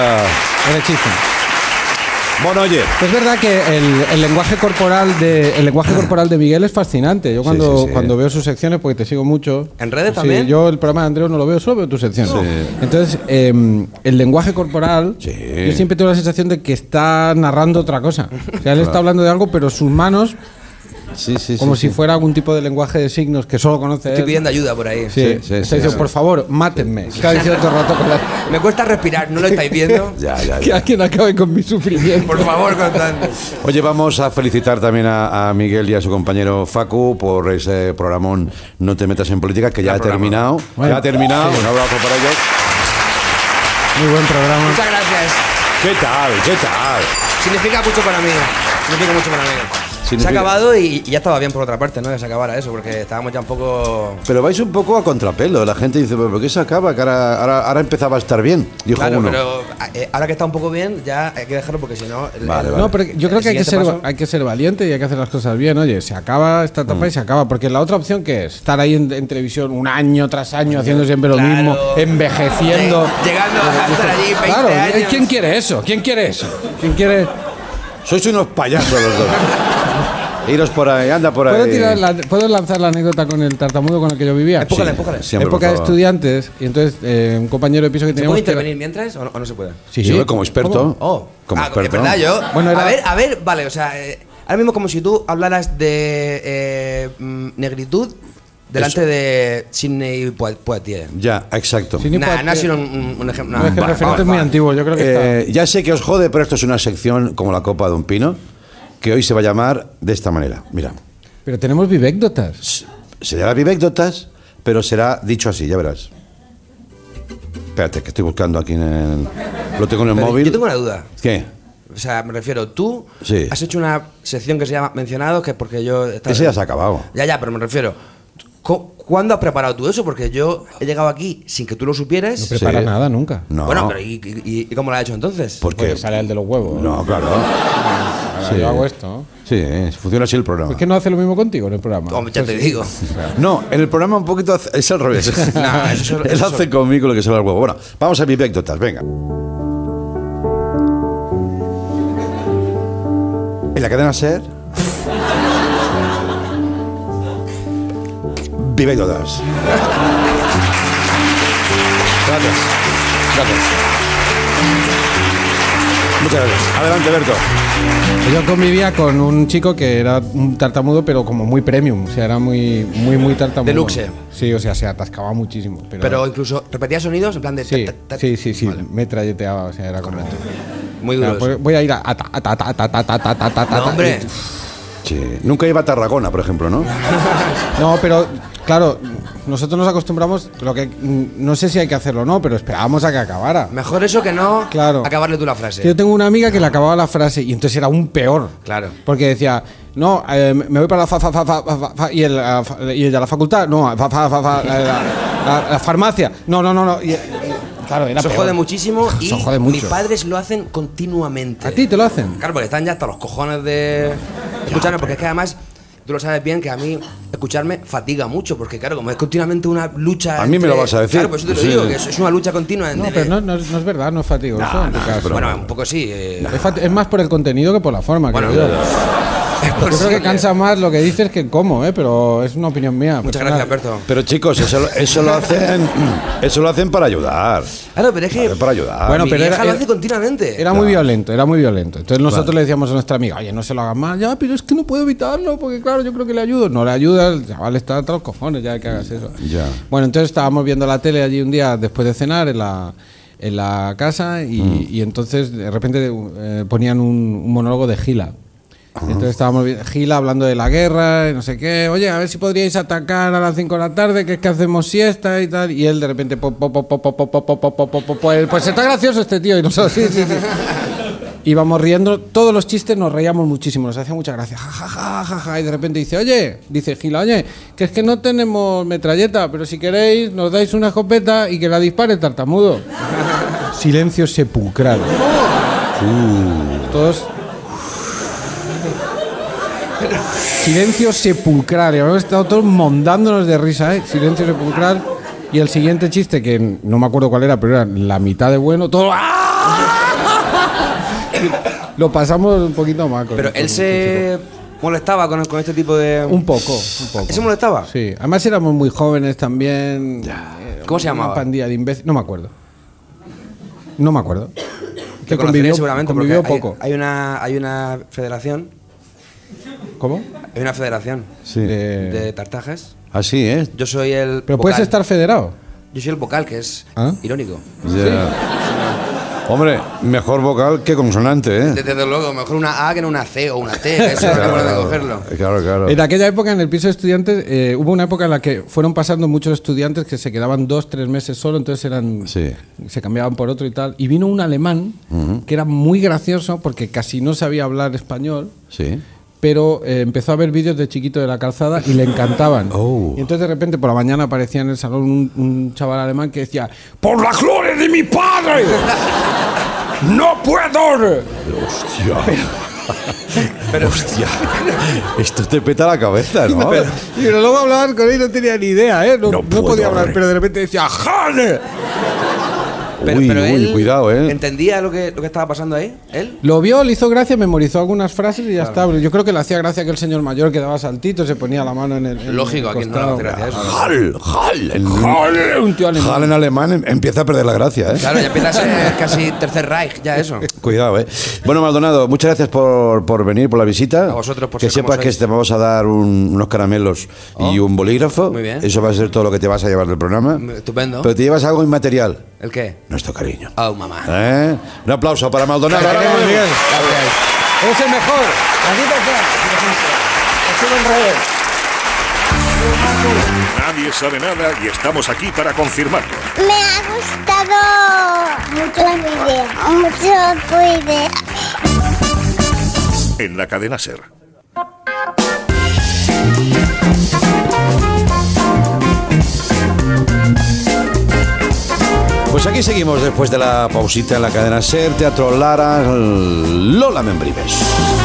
Bueno, oye, Es verdad que el lenguaje corporal de Miguel es fascinante. Yo Sí. cuando veo sus secciones, porque te sigo mucho. ¿En redes sí, también? Yo el programa de Andreu no lo veo, solo veo tus secciones. Entonces, el lenguaje corporal, Sí. yo siempre tengo la sensación de que está narrando otra cosa. O sea, él está hablando de algo, pero sus manos, sí, como si fuera algún tipo de lenguaje de signos que solo conoce Estoy él. pidiendo ayuda por ahí. Sí, Sí, está diciendo, por favor, mátenme. Está diciendo todo el rato con la- Me cuesta respirar, ¿no lo estáis viendo? Ya. que alguien acabe con mi sufrimiento. Por favor, contadme. Oye, vamos a felicitar también a Miguel y a su compañero Facu por ese programón No te metas en política, que ya ha terminado. Bueno. Ya ha terminado. Sí. Un abrazo para ellos. Muy buen programa. Muchas gracias. ¿Qué tal? ¿Qué tal? Significa mucho para mí. Significa mucho para mí. Se ha Significa- acabado y ya estaba bien por otra parte, ¿no? Que se acabara eso, porque estábamos ya un poco... Pero vais un poco a contrapelo. La gente dice, ¿pero por qué se acaba? Que ahora empezaba a estar bien. Dijo Claro, uno. pero ahora que está un poco bien, ya hay que dejarlo porque si no... Vale. No, pero yo creo que hay que, siguiente ser, paso- hay que ser valiente y hay que hacer las cosas bien. Oye, se acaba esta etapa y se acaba. Porque la otra opción, ¿qué es? Estar ahí en televisión un año tras año haciendo siempre lo Claro. mismo, envejeciendo. Llegando a estar allí 20 Claro, años. ¿quién quiere eso? ¿Quién quiere eso? ¿Quién quiere...? Sois unos payasos los dos. Iros por ahí, anda por ahí. ¿Puedo lanzar la anécdota con el tartamudo con el que yo vivía? Empújale, Sí, empújale. siempre, Época por de favor. estudiantes. Y entonces un compañero de piso que ¿Se teníamos... puede que era- intervenir mientras o no se puede? Sí, Yo, sí. como experto. Oh, Como experto. Es verdad, yo... Bueno, era- a ver, vale, o sea, ahora mismo como si tú hablaras de negritud delante Eso. de Sidney Poitier. Ya, exacto. Sí, ni Nah, puede- no ha sido un ejemplo. No, es que el referente es muy antiguo, yo creo que está... Ya sé que os jode, pero esto es una sección como la copa de un pino, que hoy se va a llamar de esta manera. Mira, Pero tenemos vivécdotas. se llama vivécdotas, pero será dicho así, ya verás. Espérate, que estoy buscando aquí en el... Lo tengo en el Pero móvil. yo tengo una duda. ¿Qué? O sea, me refiero, tú Sí. has hecho una sección que se llama Mencionados, que es porque yo... Ese ya se ha acabado. Ya, pero me refiero... ¿Cuándo has preparado tú eso? Porque yo he llegado aquí sin que tú lo supieras. No prepara Sí. nada nunca. No. Bueno, pero ¿y cómo lo has hecho entonces? Porque Porque sale el de los huevos. No, claro. Sí. Yo hago esto, ¿no? Sí, funciona así el programa. ¿Por qué no hace lo mismo contigo en el programa? Hombre, ya te digo. No, en el programa un poquito es al revés. No, eso Él hace conmigo lo que se le da el huevo. Bueno, vamos a vivécdotas, venga. En la cadena SER. Vivécdotas. Gracias. Gracias. Muchas gracias. Adelante, Berto. Yo convivía con un chico que era un tartamudo, pero como muy premium. O sea, era muy tartamudo. Deluxe. Sí, o sea, se atascaba muchísimo. Pero incluso repetía sonidos en plan de... Sí, ta, ta, ta. sí. Vale. Me trayecteaba, o sea, era como... Muy Claro, duro. pues voy a ir a... No, hombre. Sí. Nunca iba a Tarragona, por ejemplo, ¿no? No, pero claro, nosotros nos acostumbramos, no sé si hay que hacerlo o no, pero esperábamos a que acabara. Mejor eso que no acabarle tú la frase. Yo tengo una amiga que le acababa la frase y entonces era aún peor. Claro. Porque decía, no, me voy para la fa, y ella, la facultad, no, la farmacia, no. Claro, era eso peor. jode muchísimo y jode mucho. mis padres lo hacen continuamente. ¿A ti te lo hacen? Claro, porque están ya hasta los cojones de escucharme, porque es que además tú lo sabes bien que a mí escucharme fatiga mucho, porque claro, como es continuamente una lucha. A mí me lo vas a decir. Claro, pues eso te lo digo, que es una lucha continua. No, pero no es verdad, no es fatigoso en tu caso. Bueno, un poco sí. Es más por el contenido que por la forma. Bueno, yo creo que cansa más lo que dices que cómo, pero es una opinión mía. Muchas gracias, Alberto. Pero chicos, eso lo hacen para ayudar. Claro, pero es que para ayudar. Bueno, mi pero vieja lo hace continuamente. Era muy violento. Entonces nosotros le decíamos a nuestra amiga, oye, no se lo hagas más, ya, pero es que no puedo evitarlo, porque claro, yo creo que le ayudo. No le ayuda, el chaval está hasta los cojones ya que hagas eso. Ya. Bueno, entonces estábamos viendo la tele allí un día después de cenar en la casa y entonces de repente ponían un monólogo de Gila. Entonces estábamos viendo Gila hablando de la guerra y no sé qué. Oye, a ver si podríais atacar a las 5 de la tarde, que es que hacemos siesta y tal. Y él de repente, pues está gracioso este tío. Y nosotros, sí. Íbamos riendo, todos los chistes nos reíamos muchísimo, nos hacía mucha gracia. Ja. Y de repente dice Gila, oye, que es que no tenemos metralleta, pero si queréis nos dais una escopeta y que la dispare tartamudo. Silencio sepulcral. Todos... Silencio sepulcral. Y habíamos estado todos mondándonos de risa, ¿eh? Silencio sepulcral. Y el siguiente chiste, que no me acuerdo cuál era, pero era la mitad de bueno, todo... Lo pasamos un poquito mal. Pero él se molestaba con este tipo de... Un poco. ¿Él se molestaba? Sí. Además éramos muy jóvenes también. ¿Cómo se llamaba? Una pandilla de imbéciles. No me acuerdo. Que convivió seguramente, convivió porque poco. Hay una federación. ¿Cómo? Hay una federación de tartajes. Así, ¿eh? Yo soy el Pero vocal. puedes estar federado. Yo soy el vocal, que es irónico. Ya. Hombre, mejor vocal que consonante, ¿eh? Desde luego, mejor una A que no una C o una T. Eso es la manera de cogerlo. Claro. En aquella época, en el piso de estudiantes, hubo una época en la que fueron pasando muchos estudiantes que se quedaban 2-3 meses solo, entonces se cambiaban por otro y tal. Y vino un alemán que era muy gracioso porque casi no sabía hablar español. Sí. Pero empezó a ver vídeos de Chiquito de la Calzada y le encantaban. Y entonces de repente por la mañana aparecía en el salón un chaval alemán que decía: ¡por la gloria de mi padre! ¡No puedo! ¡Hostia! Pero hostia, esto te peta la cabeza, ¿no? Y luego hablaban con él y no tenía ni idea, ¿eh? No podía hablar, pero de repente decía: ¡Jale! Pero él cuidado, ¿eh? ¿Entendía lo que estaba pasando ahí? ¿Él? Lo vio, le hizo gracia, memorizó algunas frases y ya está. Yo creo que le hacía gracia que el señor mayor que daba saltitos, se ponía la mano en el. Lógico, aquí no le hace gracia eso. Hal. Un tío alemán. Hal en alemán empieza a perder la gracia, ¿eh? Claro, ya empieza a ser casi Tercer Reich, ya eso. Cuidado, ¿eh? Bueno, Maldonado, muchas gracias por venir, por la visita. A vosotros, por que ser como sepas que sois. te vamos a dar unos caramelos y un bolígrafo. Muy bien. Eso va a ser todo lo que te vas a llevar del programa. Estupendo. Pero te llevas algo inmaterial. ¿El qué? Nuestro cariño. Oh, mamá. ¿Eh? Un aplauso para Maldonado. Gracias, Miguel. Gracias. Es el mejor. Aquí está. Es un rey. Nadie sabe nada y estamos aquí para confirmarlo. Me ha gustado mucho tu idea. En la cadena SER. Pues aquí seguimos después de la pausita en la cadena SER, Teatro Lara, Lola Membrives.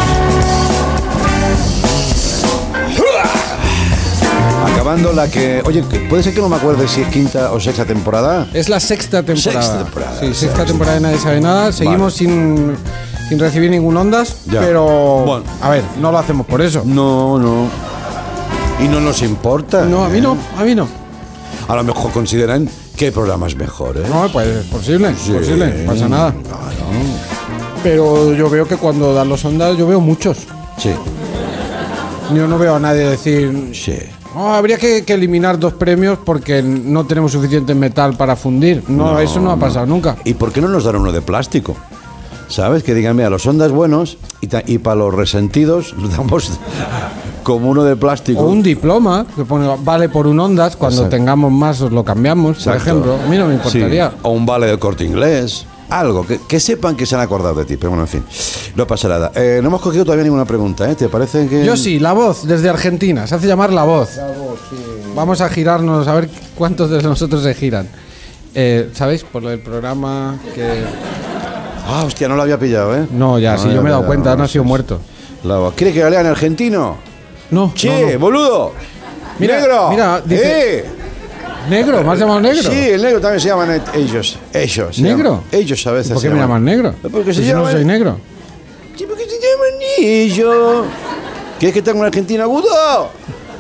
Acabando la que... Oye, puede ser que no me acuerde si es quinta o sexta temporada. Es la sexta temporada. Sexta temporada. Sí, sexta temporada de Nadie Sabe Nada. Seguimos sin recibir ningún ondas, Ya. pero... Bueno. A ver, no lo hacemos por eso. No. Y no nos importa. No, a mí no. A lo mejor consideran que el programa es mejor, ¿eh? No, pues es posible, Sí. no pasa nada. Pero yo veo que cuando dan los ondas, yo veo muchos. Sí, Yo no veo a nadie decir... sí. "Oh, habría que eliminar 2 premios porque no tenemos suficiente metal para fundir". No, eso no ha pasado nunca. ¿Y por qué no nos dan uno de plástico? ¿Sabes? Que digan, mira, los ondas buenos y para los resentidos nos damos como uno de plástico. O un diploma que pone vale por un Ondas, cuando Exacto. tengamos más os lo cambiamos, por Exacto. ejemplo. A mí no me importaría. Sí, o un vale del Corte Inglés. Algo, que sepan que se han acordado de ti. Pero bueno, en fin, no pasa nada. No hemos cogido todavía ninguna pregunta, ¿eh? ¿Te parece que...? Yo sí, La Voz, desde Argentina. Se hace llamar La Voz. Vamos a girarnos, a ver cuántos de nosotros se giran. ¿Sabéis? Por lo del programa que... Ah, hostia, no lo había pillado, ¿eh? No, ya, sí, yo me he dado cuenta, ha nacido muerto. La Voz. ¿Quiere que lea en argentino? No, Che, no. boludo. Mira, Negro. mira, dice- ¿Negro? ¿Me has llamado negro? Sí, el negro también se llaman ellos. Ellos. se ¿Negro? llaman. Ellos a veces ¿Por se qué me llaman negro? Porque se Si no llaman... soy negro. Sí, porque se llaman ellos. ¿Quieres que tenga un argentino agudo?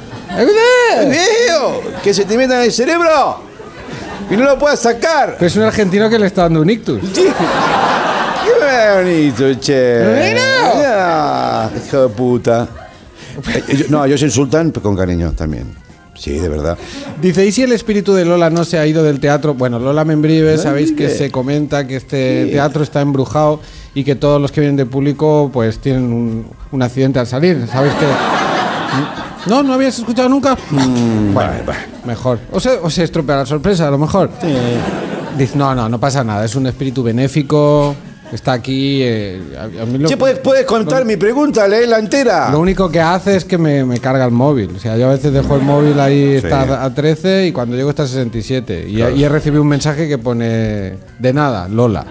¡Viejo! Que se te meta en el cerebro y no lo puedas sacar. Pero es un argentino que le está dando un ictus. Sí. Qué bonito, che. ¿Negro? Ya, hijo de puta. No, ellos insultan con cariño también. Sí, de verdad. Dice, ¿y si el espíritu de Lola no se ha ido del teatro? Bueno, Lola Membrive, sabéis que se comenta que este teatro está embrujado y que todos los que vienen de público pues tienen un accidente al salir. ¿Sabéis que...? ¿No? ¿No habías escuchado nunca? Bueno, mejor. O se estropea la sorpresa, a lo mejor. Dice, no pasa nada, es un espíritu benéfico, está aquí... a mí Che, ¿puedes contar mi pregunta? Léela entera. Lo único que hace es que me carga el móvil. O sea, yo a veces dejo el móvil ahí, está a 13 y cuando llego está a 67. Y he recibido un mensaje que pone, de nada, Lola.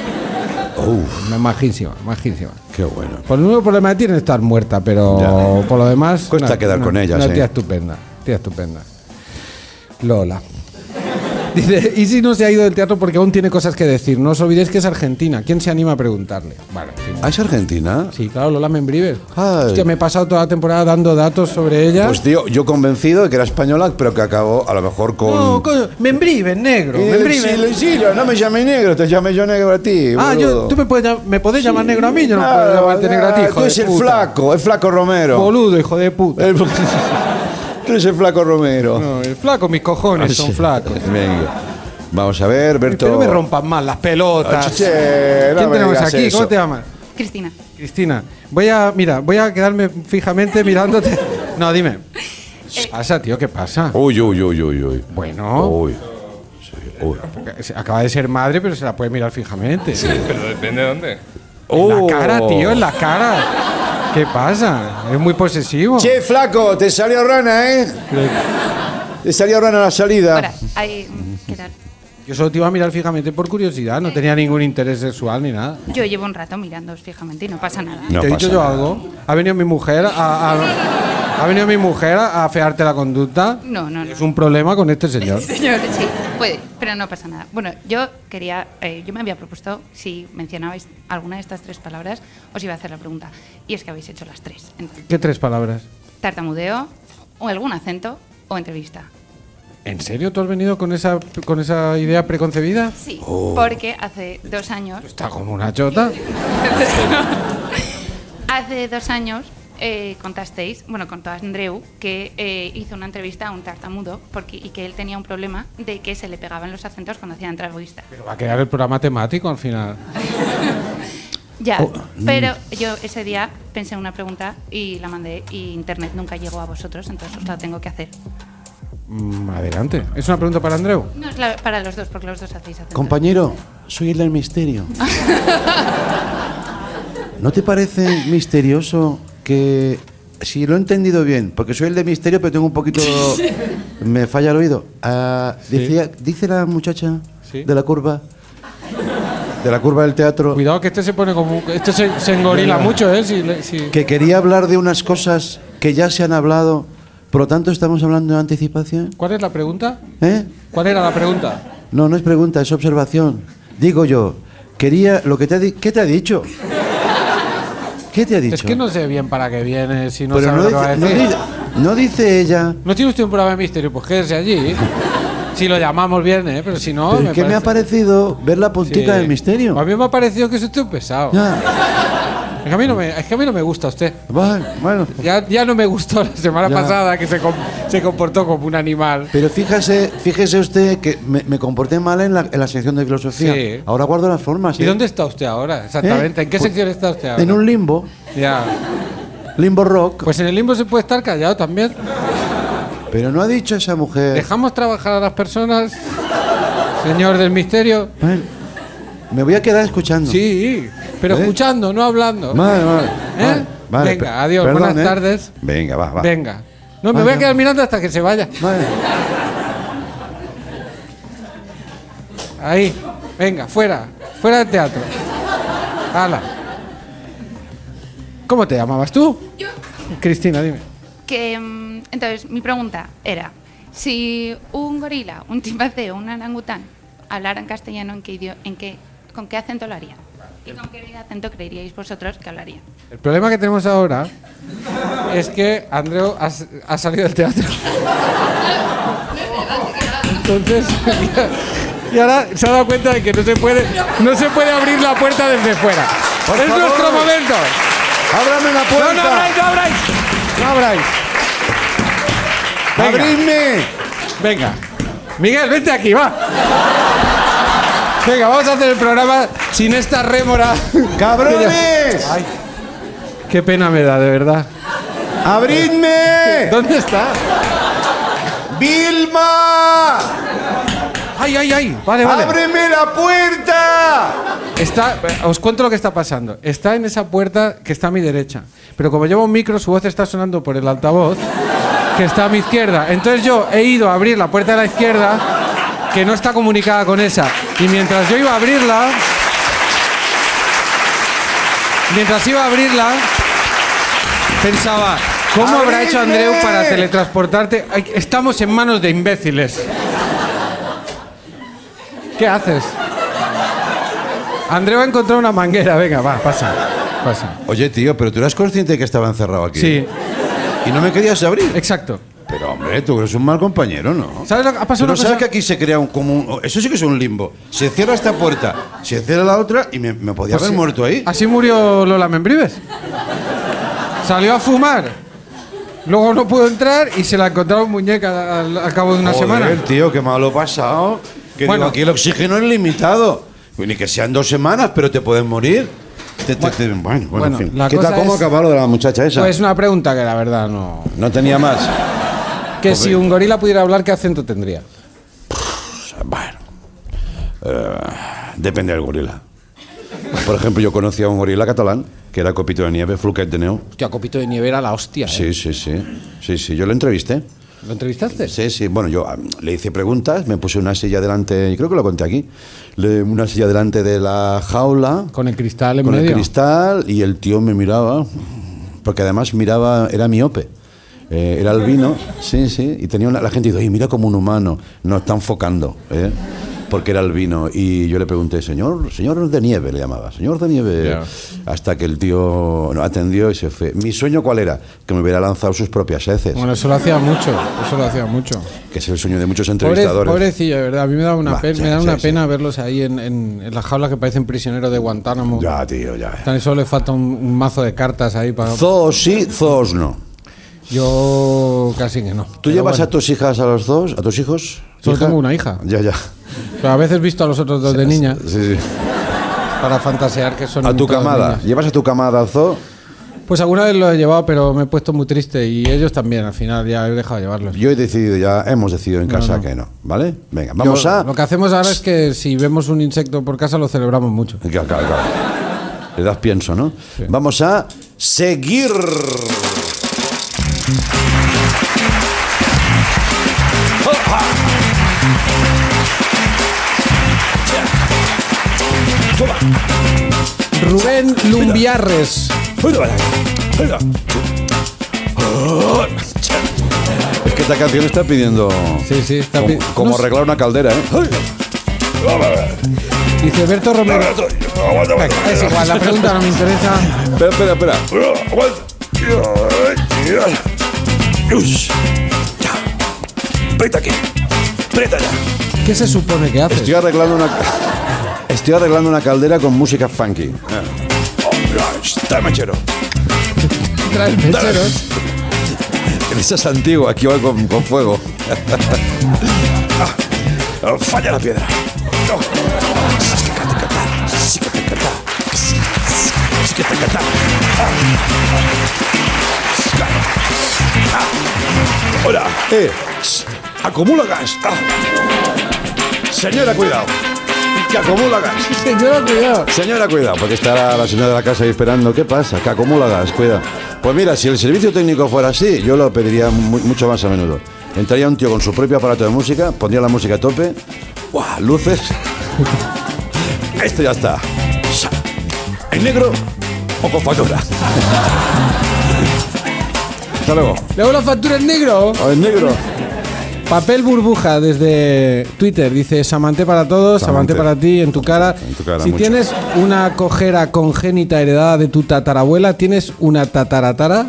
Majísima, majísima. Qué bueno. Por el único problema que tiene es estar muerta, pero Ya. por lo demás... Cuesta quedar con ellas, Una tía ¿eh? estupenda, tía estupenda. Lola. Dice, ¿y si no se ha ido del teatro porque aún tiene cosas que decir? No os olvidéis que es argentina. ¿Quién se anima a preguntarle? Vale, en fin. ¿Ah, es Argentina? Sí, claro, Lola Membrives. Ay. Hostia, me he pasado toda la temporada dando datos sobre ella. Pues tío, yo convencido de que era española, pero que acabó a lo mejor con... No, coño, Membrives, negro. Membrives. Sí, no me llames negro, te llamé yo negro a ti. Ah, boludo. tú me podés llamar negro a mí, yo no puedo llamarte negro a ti, hijo Tú de eres el puta. flaco Romero. Boludo, hijo de puta. Tú eres el flaco Romero. No, el flaco, mis cojones son flacos. Venga. Vamos a ver, Berto. Que no me rompan mal las pelotas. Che, no ¿Quién me tenemos digas aquí? eso. ¿Cómo te llamas? Cristina. Cristina. Voy a quedarme fijamente mirándote. No, dime. ¿Qué pasa, tío? ¿Qué pasa? Uy. Bueno, Uy. Sí, uy. acaba de ser madre, pero se la puede mirar fijamente. Pero depende de dónde. En la cara, tío, en la cara. ¿Qué pasa? Es muy posesivo. Che, flaco, te salió rana, ¿eh? Te salió rana la salida. Ahora, ¿qué tal? Yo solo te iba a mirar fijamente por curiosidad, no tenía ningún interés sexual ni nada. Yo llevo un rato mirándoos fijamente y no pasa nada. No ¿Te he pasa dicho yo nada. algo? ¿Ha venido mi mujer ¿Ha venido mi mujer a afearte la conducta? No. Es un problema con este señor. Señor, sí, puede, pero no pasa nada. Bueno, yo me había propuesto, si mencionabais alguna de estas tres palabras, os iba a hacer la pregunta. Y es que habéis hecho las tres. Entonces, ¿Qué tres palabras? tartamudeo, o algún acento, o entrevista. ¿En serio tú has venido con esa idea preconcebida? Sí, porque hace 2 años... Está como una chota. Hace 2 años contasteis, bueno, contó Andreu, que hizo una entrevista a un tartamudo y que él tenía un problema de que se le pegaban los acentos cuando hacía entrevista. Pero va a quedar el programa temático al final. Ya, pero yo ese día pensé en una pregunta y la mandé y internet nunca llegó a vosotros, entonces os la tengo que hacer. Adelante. ¿Es una pregunta para Andreu? No, es para los dos, porque los dos hacéis acentos. Compañero, soy el del misterio. ¿No te parece misterioso que, si lo he entendido bien, porque soy el de misterio, pero tengo un poquito... me falla el oído. Dice la muchacha de la curva del teatro, Cuidado que este se pone como... Este se engorila mucho, ¿eh? que quería hablar de unas cosas que ya se han hablado, por lo tanto estamos hablando de anticipación. ¿Cuál es la pregunta? ¿Eh? ¿Cuál era la pregunta? No es pregunta, es observación. Digo yo, quería... ¿Qué te ha dicho? ¿Qué te ha dicho? Es que no sé bien para qué viene, si no Pero sabe no lo que va a decir. no dice ella... ¿No tiene usted un programa de misterio? Pues quédese allí. Si lo llamamos bien, ¿eh? Pero si no... Pero es que me ha parecido ver la puntica Sí. del misterio. A mí me ha parecido que es usted un pesado. Ya. Es que a mí no me gusta usted. Bueno. Ya no me gustó la semana Ya. pasada que se comportó como un animal. Pero fíjese usted que me comporté mal en la sección de filosofía. Sí. Ahora guardo las formas. ¿Y dónde está usted ahora? Exactamente. ¿En qué sección está usted ahora? En un limbo. Ya. Limbo rock. Pues en el limbo se puede estar callado también. Pero no ha dicho esa mujer. Dejamos trabajar a las personas, señor del misterio. Bueno, me voy a quedar escuchando. Sí, pero escuchando, no hablando. Vale. Vale, Venga, adiós, perdón, buenas tardes. Venga, va. Venga. No, me voy a quedar mirando hasta que se vaya. Vale. Ahí, venga, fuera del teatro. Hala. ¿Cómo te llamabas tú? Yo. Cristina, dime. Que, entonces, mi pregunta era, si un gorila, un chimpancé o un orangután hablaran castellano, ¿con qué acento lo harían? ¿Y con qué acento creeríais vosotros que hablarían? El problema que tenemos ahora es que Andreu ha salido del teatro. Entonces, y ahora se ha dado cuenta de que no se puede abrir la puerta desde fuera. Por ¡Es favor. nuestro momento! ¡Ábrame la puerta! ¡No abráis! Venga. ¡Abridme! Venga. Miguel, vente aquí, va. Venga, vamos a hacer el programa sin esta rémora. ¡Cabrones! Ay, qué pena me da, de verdad. ¡Abridme! ¿Dónde está? ¡Vilma! ¡Ay! Vale. ¡Ábreme la puerta! Os cuento lo que está pasando. Está en esa puerta que está a mi derecha. Pero como lleva un micro, su voz está sonando por el altavoz que está a mi izquierda. Entonces yo he ido a abrir la puerta de la izquierda, que no está comunicada con esa. Y mientras yo iba a abrirla, pensaba, ¿cómo habrá hecho Andreu para teletransportarte? Ay, estamos en manos de imbéciles. ¿Qué haces? Andreu ha encontrado una manguera. Venga, va, pasa. Oye, tío, pero tú eras consciente de que estaba encerrado aquí. Sí, ¿Y no me querías abrir? exacto. Pero, hombre, tú eres un mal compañero, ¿no? ¿Sabes lo que ha ¿Tú pasado? no Una sabes cosa- que aquí se crea eso sí que es un limbo. Se cierra esta puerta, se cierra la otra y me podía Pues haber sí. muerto ahí. Así murió Lola Membrives. Salió a fumar. Luego no pudo entrar y se la encontraron muñeca al cabo de una semana. Joder, tío, qué malo he pasado. Que Bueno. digo, aquí el oxígeno es limitado. Ni que sean 2 semanas, pero te pueden morir. Bueno, en fin. la ¿Qué cosa tal? ¿Cómo es- acabó lo de la muchacha esa? Pues una pregunta que la verdad no... No tenía más. Que si un gorila pudiera hablar, ¿qué acento tendría? Bueno, depende del gorila. Por ejemplo, yo conocí a un gorila catalán que era Copito de Nieve, Fluquet de Neu. Hostia, Copito de Nieve era la hostia. Sí, yo lo entrevisté. ¿Lo entrevistaste? Sí, bueno, yo le hice preguntas, me puse una silla delante, y creo que lo conté aquí, una silla delante de la jaula, Con el cristal en con medio. el cristal, y el tío me miraba, porque además era miope. Era albino, sí, y tenía la gente dice, oye, mira como un humano, no está enfocando, porque era albino. Y yo le pregunté, señor de Nieve, le llamaba, señor de Nieve, Ya. hasta que el tío no atendió y se fue. ¿Mi sueño cuál era? Que me hubiera lanzado sus propias heces, Bueno, eso lo hacía mucho. que es el sueño de muchos entrevistadores. Pobrecillo, de verdad. A mí me da una, Va, pena, sí, me da sí, una sí. pena verlos ahí en las jaulas que parecen prisioneros de Guantánamo. Ya, tío, ya. Tan solo le falta un mazo de cartas ahí para... Zoos sí, zoos no. Yo casi que no. ¿Tú Pero llevas bueno. a tus hijas a los zoos? ¿A tus hijos? Solo ¿Hija? tengo una hija. Ya. Pero a veces he visto a los otros dos de niña Sí. para fantasear que son A tu todas camada. niñas. ¿Llevas a tu camada al zoo? Pues alguna vez lo he llevado, pero me he puesto muy triste y ellos también, al final ya he dejado de llevarlos. Yo hemos decidido en casa que no, ¿vale? Venga, vamos Lo que hacemos ahora es que si vemos un insecto por casa lo celebramos mucho. Claro. Le das pienso, ¿no? Sí. Vamos a seguir. Rubén Lumbiarres. Es que esta canción está pidiendo Sí, está como no sé. arreglar una caldera, ¿eh? Dice Berto Romero. Venga, es igual, la pregunta no me interesa. Espera. Aprieta aquí. Aprieta ya. ¿Qué se supone que haces? Estoy arreglando una caldera con música funky. Está machero. Traes mecheros. Esa es antigua, aquí va con fuego. Falla la piedra. Hola. Acumula gas. Señora, cuidado. Que acumula gas. Señora, cuidado. Señora, cuidado, porque estará la señora de la casa ahí esperando. ¿Qué pasa? Que acumula gas, cuidado. Pues mira, si el servicio técnico fuera así, yo lo pediría mucho más a menudo. Entraría un tío con su propio aparato de música, pondría la música a tope. ¡Buah! Luces. Esto ya está. ¿En negro o con factura? Hasta luego. ¿Le hago la factura en negro? ¿O en negro? Papel burbuja desde Twitter. Dice, Samante para todos, Samante para ti, en tu cara. En tu cara, si mucho. tienes una cojera congénita heredada de tu tatarabuela, ¿tienes una tataratara?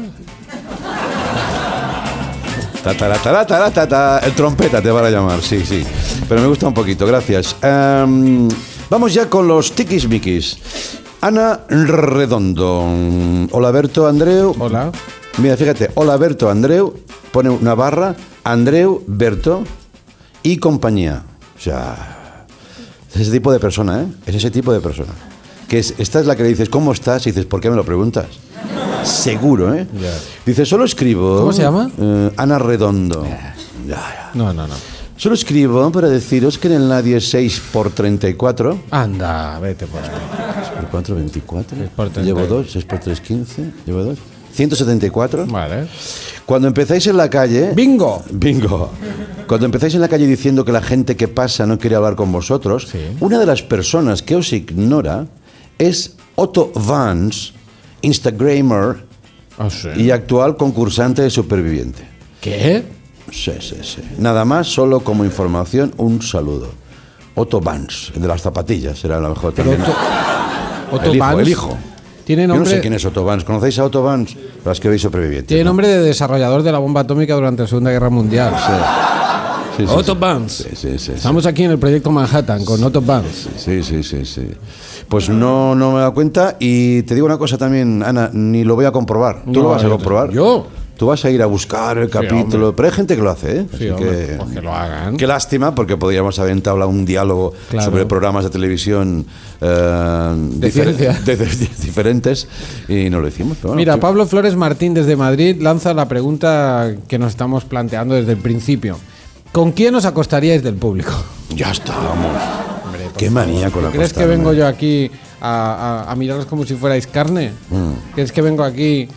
Tataratatata. El trompeta te van a llamar, sí. Pero me gusta un poquito, gracias. Vamos ya con los tiquismiquis. Ana Redondo. Hola, Berto, Andreu. Hola. Mira, fíjate, hola, Berto, Andreu. Pone una barra, Andreu, Berto y compañía. O sea, es ese tipo de persona, ¿eh? Es ese tipo de persona. Esta es la que le dices, ¿cómo estás? Y dices, ¿por qué me lo preguntas? Seguro, ¿eh? Ya. Dice, solo escribo... ¿Cómo se llama? Ana Redondo. Ya. No. Solo escribo para deciros que en el Nadie 6 por 34... Anda, vete pues. 6 por 4, 24. 6 por 30. Llevo 2, 6 por 3, 15. Llevo 2. 174. Vale. Cuando empezáis en la calle... ¡Bingo! Cuando empezáis en la calle diciendo que la gente que pasa no quiere hablar con vosotros, Sí. una de las personas que os ignora es Otto Vance, Instagrammer Ah, sí. y actual concursante de Superviviente. ¿Qué? Sí. Nada más, solo como información, un saludo. Otto Vance, el de las zapatillas, será a lo mejor también. Otto el hijo, Vance el hijo. Tiene Yo nombre, no sé quién es Otto Vance. ¿Conocéis a Otto Vance? Las que veis Supervivientes. tiene ¿no? nombre de desarrollador de la bomba atómica durante la Segunda Guerra Mundial. Sí, Otto Vance. Sí. Estamos aquí en el proyecto Manhattan con Otto Vance. Sí. Pues no me he dado cuenta y te digo una cosa también, Ana, ni lo voy a comprobar. ¿Tú No, lo vas a comprobar? ¿Yo? Tú vas a ir a buscar el capítulo, pero hay gente que lo hace, ¿eh? Sí, Así hombre, pues que lo hagan. Qué lástima, porque podríamos haber entablado un diálogo Claro. sobre programas de televisión ciencia. diferentes y no lo hicimos. Pero bueno, Mira, sí. Pablo Flores Martín desde Madrid lanza la pregunta que nos estamos planteando desde el principio. ¿Con quién os acostaríais del público? Ya estábamos. Qué manía con la ¿Crees que vengo yo aquí a miraros como si fuerais carne? ¿Crees que vengo aquí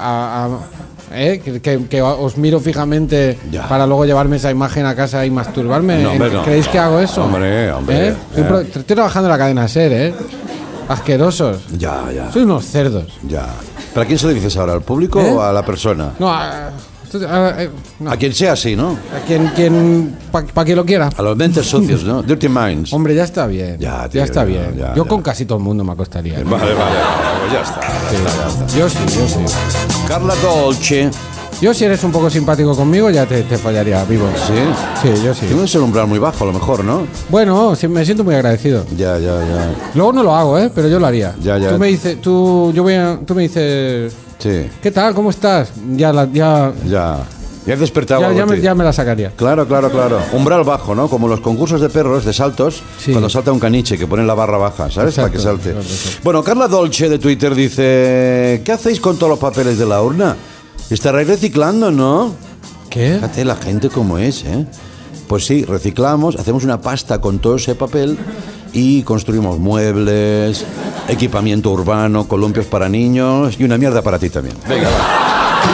que os miro fijamente Ya. para luego llevarme esa imagen a casa y masturbarme? No, hombre, no. ¿Creéis que hago eso? Hombre. Estoy trabajando en la cadena SER, ¿eh? Asquerosos. Ya. Sois unos cerdos. Ya. ¿Pero a quién se lo dices ahora? ¿Al público ¿Eh? o a la persona? No, no. A quien sea así, ¿no? A quien para quien lo quiera. A los mentes socios, ¿no? Dirty Minds. Hombre, ya está bien. Ya, tío, está bien. ya, Yo ya. con casi todo el mundo me acostaría. Vale, pues ya está. Yo sí. Carla Dolce. Yo si eres un poco simpático conmigo ya te fallaría, vivo. ¿Sí? Sí, yo sí. Tiene que ser un umbral muy bajo, a lo mejor, ¿no? Bueno, sí, me siento muy agradecido. Ya. Luego no lo hago, pero yo lo haría. Ya. Tú me dices, tú me dices, Sí. ¿qué tal? ¿Cómo estás? Ya Ya has despertado algo en ti. ya me la sacaría. Claro. Umbral bajo, ¿no? Como los concursos de perros, de saltos, Sí. cuando salta un caniche, que ponen la barra baja, ¿sabes? Exacto, Para que salte. exacto. Bueno, Carla Dolce de Twitter dice: ¿qué hacéis con todos los papeles de la urna? Estaréis reciclando, ¿no? ¿Qué? Fíjate la gente como es, ¿eh? Pues sí, reciclamos, hacemos una pasta con todo ese papel y construimos muebles, equipamiento urbano, columpios para niños y una mierda para ti también. Venga, va.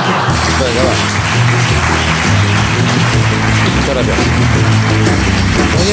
Muchas gracias. Oye,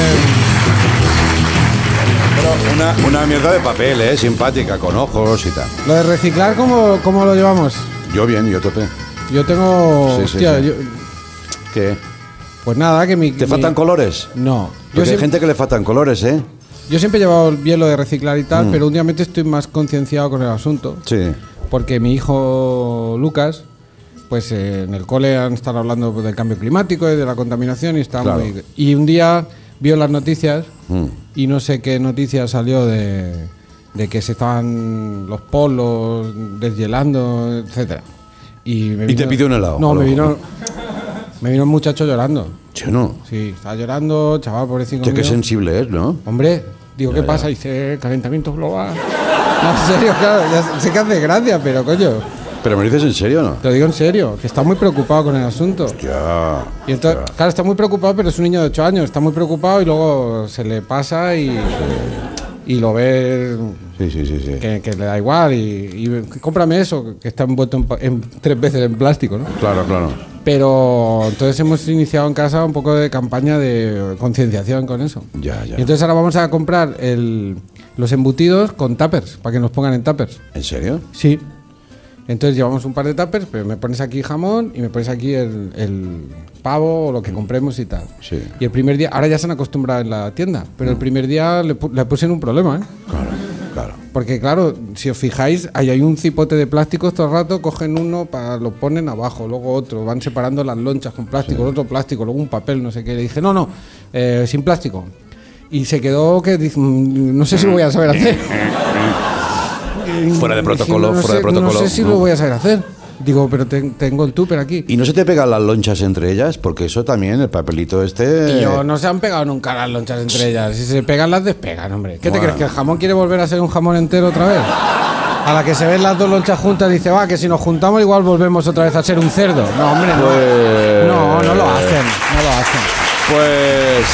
Pero una mierda de papel, ¿eh? Simpática, con ojos y tal. lo de reciclar, ¿cómo lo llevamos? Yo bien, yo tope. Yo tengo... Sí, hostia, sí. yo- ¿Qué? pues nada, que ¿Te faltan colores? No. Porque hay gente que le faltan colores, ¿eh? Yo siempre he llevado bien lo de reciclar y tal, pero últimamente estoy más concienciado con el asunto. Sí. Porque mi hijo Lucas, pues en el cole han estado hablando del cambio climático y de la contaminación y está Claro. y un día vio las noticias y no sé qué noticia salió de que se estaban los polos deshielando, etcétera. Y te pidió un helado, No, a lo me mejor. vino un muchacho llorando. Yo no. Sí, estaba llorando, chaval, pobrecito. Tío, qué mío. sensible es, ¿no? Hombre, digo, ¿qué pasa? Dice, calentamiento global. No, en serio, claro, ya sé que hace gracia, pero coño. ¿Pero me lo dices en serio o no? Te lo digo en serio, que está muy preocupado con el asunto. Ya. Y entonces, claro, está muy preocupado, pero es un niño de 8 años. Está muy preocupado y luego se le pasa y lo ve Sí. que le da igual. Y cómprame eso, que está envuelto en 3 veces en plástico, ¿no? Claro. Pero entonces hemos iniciado en casa un poco de campaña de concienciación con eso. Ya. Y entonces ahora vamos a comprar los embutidos con tuppers, para que nos pongan en tuppers. ¿En serio? Sí. Entonces llevamos un par de tuppers, pero me pones aquí jamón y me pones aquí el pavo o lo que compremos y tal. Sí. Y el primer día, ahora ya se han acostumbrado en la tienda, pero el primer día le puse en un problema, ¿eh? Claro. Porque claro, si os fijáis, ahí hay un cipote de plástico todo el rato, cogen uno, lo ponen abajo, luego otro, van separando las lonchas con plástico, el otro plástico, luego un papel, no sé qué. Le dije, no, sin plástico. Y se quedó que no sé si lo voy a saber hacer. Fuera de protocolo, no sé si lo voy a saber hacer. Digo, pero tengo el tupper aquí. ¿Y no se te pegan las lonchas entre ellas? Porque eso también, el papelito este... Tío, no se han pegado nunca las lonchas entre ellas. Si se pegan, las despegan, hombre. ¿Qué te crees? ¿Que el jamón quiere volver a ser un jamón entero otra vez? A la que se ven las dos lonchas juntas dice, va, que si nos juntamos igual volvemos otra vez a ser un cerdo. No, hombre, no. Pues... No lo hacen. Pues...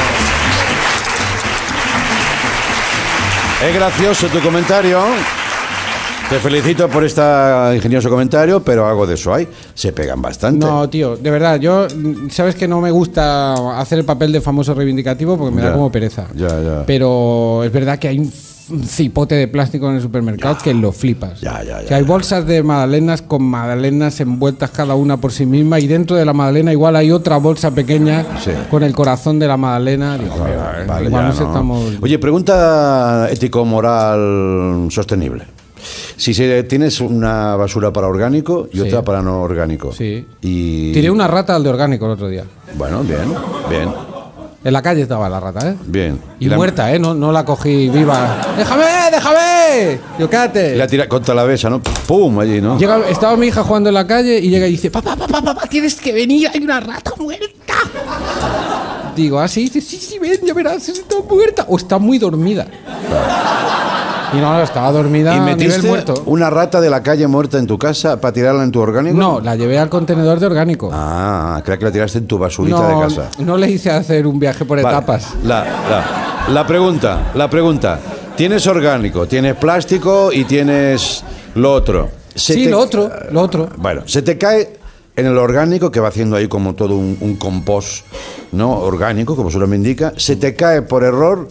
Es gracioso tu comentario. Te felicito por este ingenioso comentario, pero algo de eso hay. Se pegan bastante. No, tío, de verdad, yo, sabes que no me gusta hacer el papel de famoso reivindicativo porque me da como pereza. Ya. Pero es verdad que hay un cipote de plástico en el supermercado que lo flipas. Ya. Que hay bolsas de magdalenas con magdalenas envueltas cada una por sí misma y dentro de la magdalena igual hay otra bolsa pequeña con el corazón de la magdalena. Digo, Vale, igual ya nos estamos... Oye, pregunta ético-moral sostenible. Si tienes una basura para orgánico y otra para no orgánico. Sí. Y... Tiré una rata al de orgánico el otro día. Bueno, bien. En la calle estaba la rata, ¿eh? Bien. Y muerta, ¿eh? No la cogí viva. ¡Déjame! Yo, quédate. La tira contra la besa, ¿no? ¡Pum! Allí, ¿no? Estaba mi hija jugando en la calle y llega y dice, papá, tienes que venir, hay una rata muerta. Digo, ¿ah, sí? Dice, sí, ven, ya verás, está muerta. O está muy dormida. Y no, estaba dormida ¿Y a nivel metiste muerto. una rata de la calle muerta en tu casa para tirarla en tu orgánico? No, la llevé al contenedor de orgánico. Ah, creo que la tiraste en tu basurita de casa. No le hice hacer un viaje por etapas. La pregunta. Tienes orgánico, tienes plástico y tienes lo otro. Lo otro. Bueno, se te cae en el orgánico, que va haciendo ahí como todo un compost, ¿no? Orgánico, como su nombre indica. Se te cae por error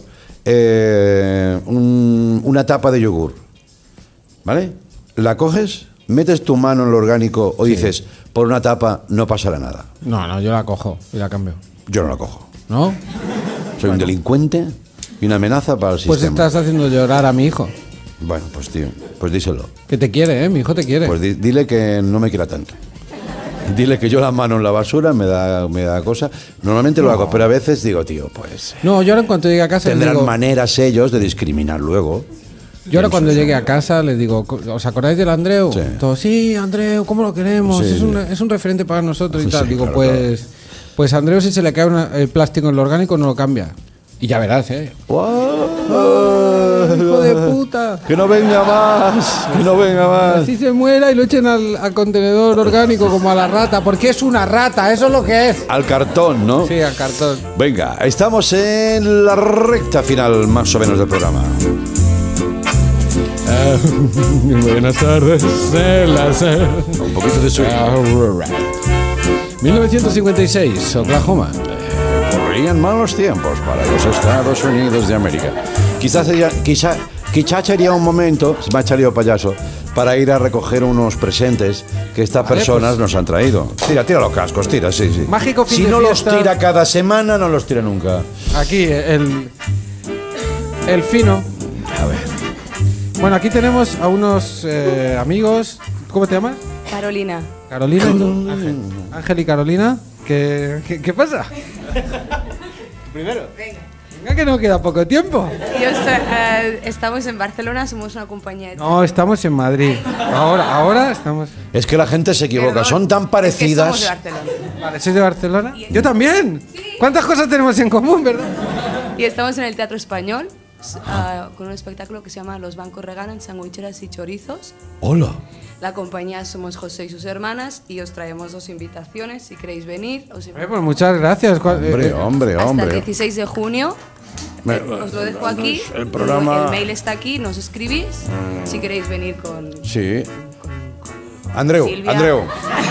una tapa de yogur, ¿vale? La coges, metes tu mano en lo orgánico o dices, por una tapa no pasará nada. No, yo la cojo y la cambio. Yo no la cojo. ¿No? Soy un delincuente y una amenaza para el Pues sistema. estás haciendo llorar a mi hijo. Bueno, pues tío, pues díselo. Que te quiere, mi hijo te quiere. Pues dile que no me quiera tanto. Dile que yo la mano en la basura me da cosa. Normalmente lo hago, pero a veces digo, tío, pues... No, yo ahora en cuanto llegue a casa tendrán les digo, maneras ellos de discriminar luego. yo ahora cuando llegue a casa les digo, ¿os acordáis del Andreu? Sí. Todos, sí, Andreu, ¿cómo lo queremos? Sí. Es un referente para nosotros y Sí, tal. Digo, claro, pues Andreu, si se le cae el plástico en lo orgánico, no lo cambia. Y ya verás, ¿eh? ¡Hijo de puta! Que no venga más, Así se muera y lo echen al contenedor orgánico como a la rata, porque es una rata, eso es lo que es. Al cartón, ¿no? Sí, al cartón. Venga, estamos en la recta final, más o menos, del programa. Buenas tardes, Un poquito de swing. 1956, Oklahoma. Corrían malos tiempos para los Estados Unidos de América. Quizás sería un momento, me ha salido payaso, para ir a recoger unos presentes que estas personas nos han traído. Tira los cascos, tira, sí. Mágico fin si de no fiesta. los tira cada semana, no los tira nunca. Aquí, el fino. A ver. Bueno, aquí tenemos a unos amigos. ¿Cómo te llamas? Carolina. Carolina y tú. Ángel y Carolina. ¿Qué pasa? Primero. Venga, que no queda poco tiempo. Estamos en Barcelona, somos una compañía. No, estamos en Madrid. Ahora estamos. Es que la gente se equivoca, Perdón, son tan parecidas. Es que somos de Barcelona. Vale, ¿sois de Barcelona? Yo también. ¿Cuántas cosas tenemos en común, verdad? Y estamos en el Teatro Español. con un espectáculo que se llama Los bancos regalan sandwicheras y chorizos. Hola. La compañía somos José y sus hermanas y os traemos 2 invitaciones si queréis venir. Pues muchas gracias. Hombre. Hasta el 16 de junio. Os lo dejo aquí. El programa... El mail está aquí, nos escribís si queréis venir con... Sí. Andreu. Andreu.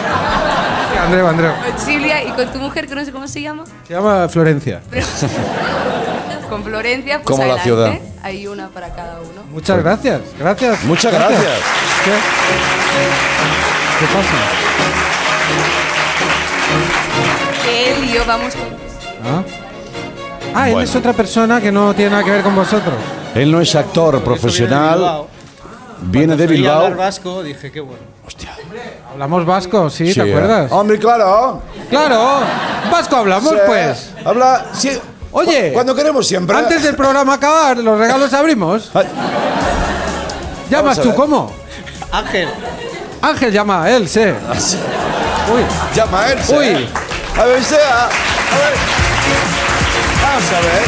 Con Silvia y con tu mujer, que no sé cómo se llama. Se llama Florencia. Con Florencia, pues como adelante. La ciudad. Hay una para cada uno. Muchas gracias. Muchas gracias. ¿Qué pasa? Él y yo vamos con... Él Bueno. es otra persona que no tiene nada que ver con vosotros. Él no es actor profesional. Viene de Bilbao. Hablar vasco, dije, qué bueno. Hostia. Hablamos vasco, sí, ¿te acuerdas? Hombre, claro. Claro, vasco hablamos, Sí. pues. Habla. Sí. Oye, Cuando queremos siempre. antes del programa acabar, los regalos abrimos. Ay, ¿Llamas Vamos a tú ver. cómo? Ángel. Ángel llama a él, sí. Uy, llama a él. sí. Uy. A ver, sea. A ver. Vamos a ver.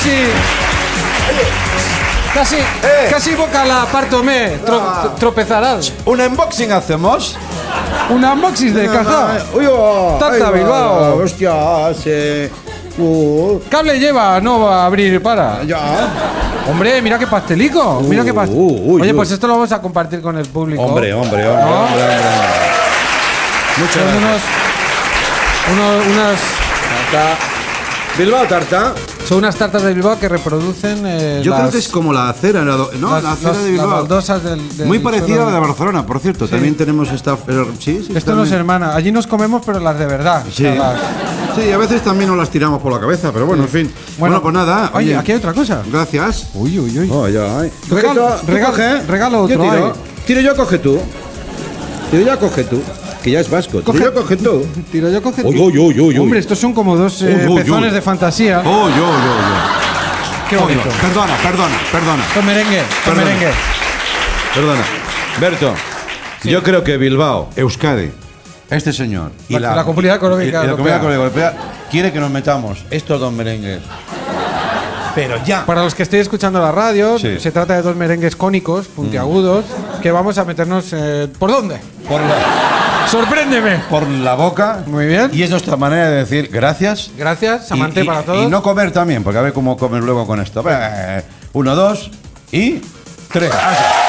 casi boca la partomé, tropezarás. Un unboxing hacemos. Un unboxing de caja. Uy, Tata ahí va. Bilbao. Hostia, sí. Cable lleva, no va a abrir y para. Ya. Hombre, mira qué pastelico. Mira qué pastel. Oye, pues esto lo vamos a compartir con el público. Hombre. ¿No? Muchas Son gracias. unas Bilbao Tarta. son unas tartas de Bilbao que reproducen Yo las, creo que es como la acera, ¿no? La acera de Bilbao. las baldosas del Muy parecida suelo. a la de Barcelona, por cierto. Sí. También tenemos esta. Sí, Esto no es hermana. Allí nos comemos, pero las de verdad. Sí. O sea, las- Sí, a veces también nos las tiramos por la cabeza, pero bueno, en fin. Bueno, pues nada. Oye, aquí hay otra cosa. Gracias. Uy. Regalo Yo otro. tiro. ay. Tiro yo, coge tú. Tiro yo, coge tú. Que ya es vasco. Tiro yo, coge tú. Tiro yo, coge tú. Uy. Hombre, estos son como dos pezones de fantasía. Qué bonito. Perdona. Con merengue. Perdona. Berto, yo creo que Bilbao, Euskadi, este señor y La Comunidad Económica y la Europea. Comunidad Europea quiere que nos metamos estos 2 merengues. Pero ya. Para los que estéis escuchando la radio, Sí. se trata de 2 merengues cónicos, puntiagudos, que vamos a meternos. ¿Por dónde? ¡Sorpréndeme! Por la boca. Muy bien. Y es nuestra manera de decir gracias. Gracias, Samante, Y- para todos. Y no comer también, porque a ver cómo comer luego con esto. 1, 2 y 3.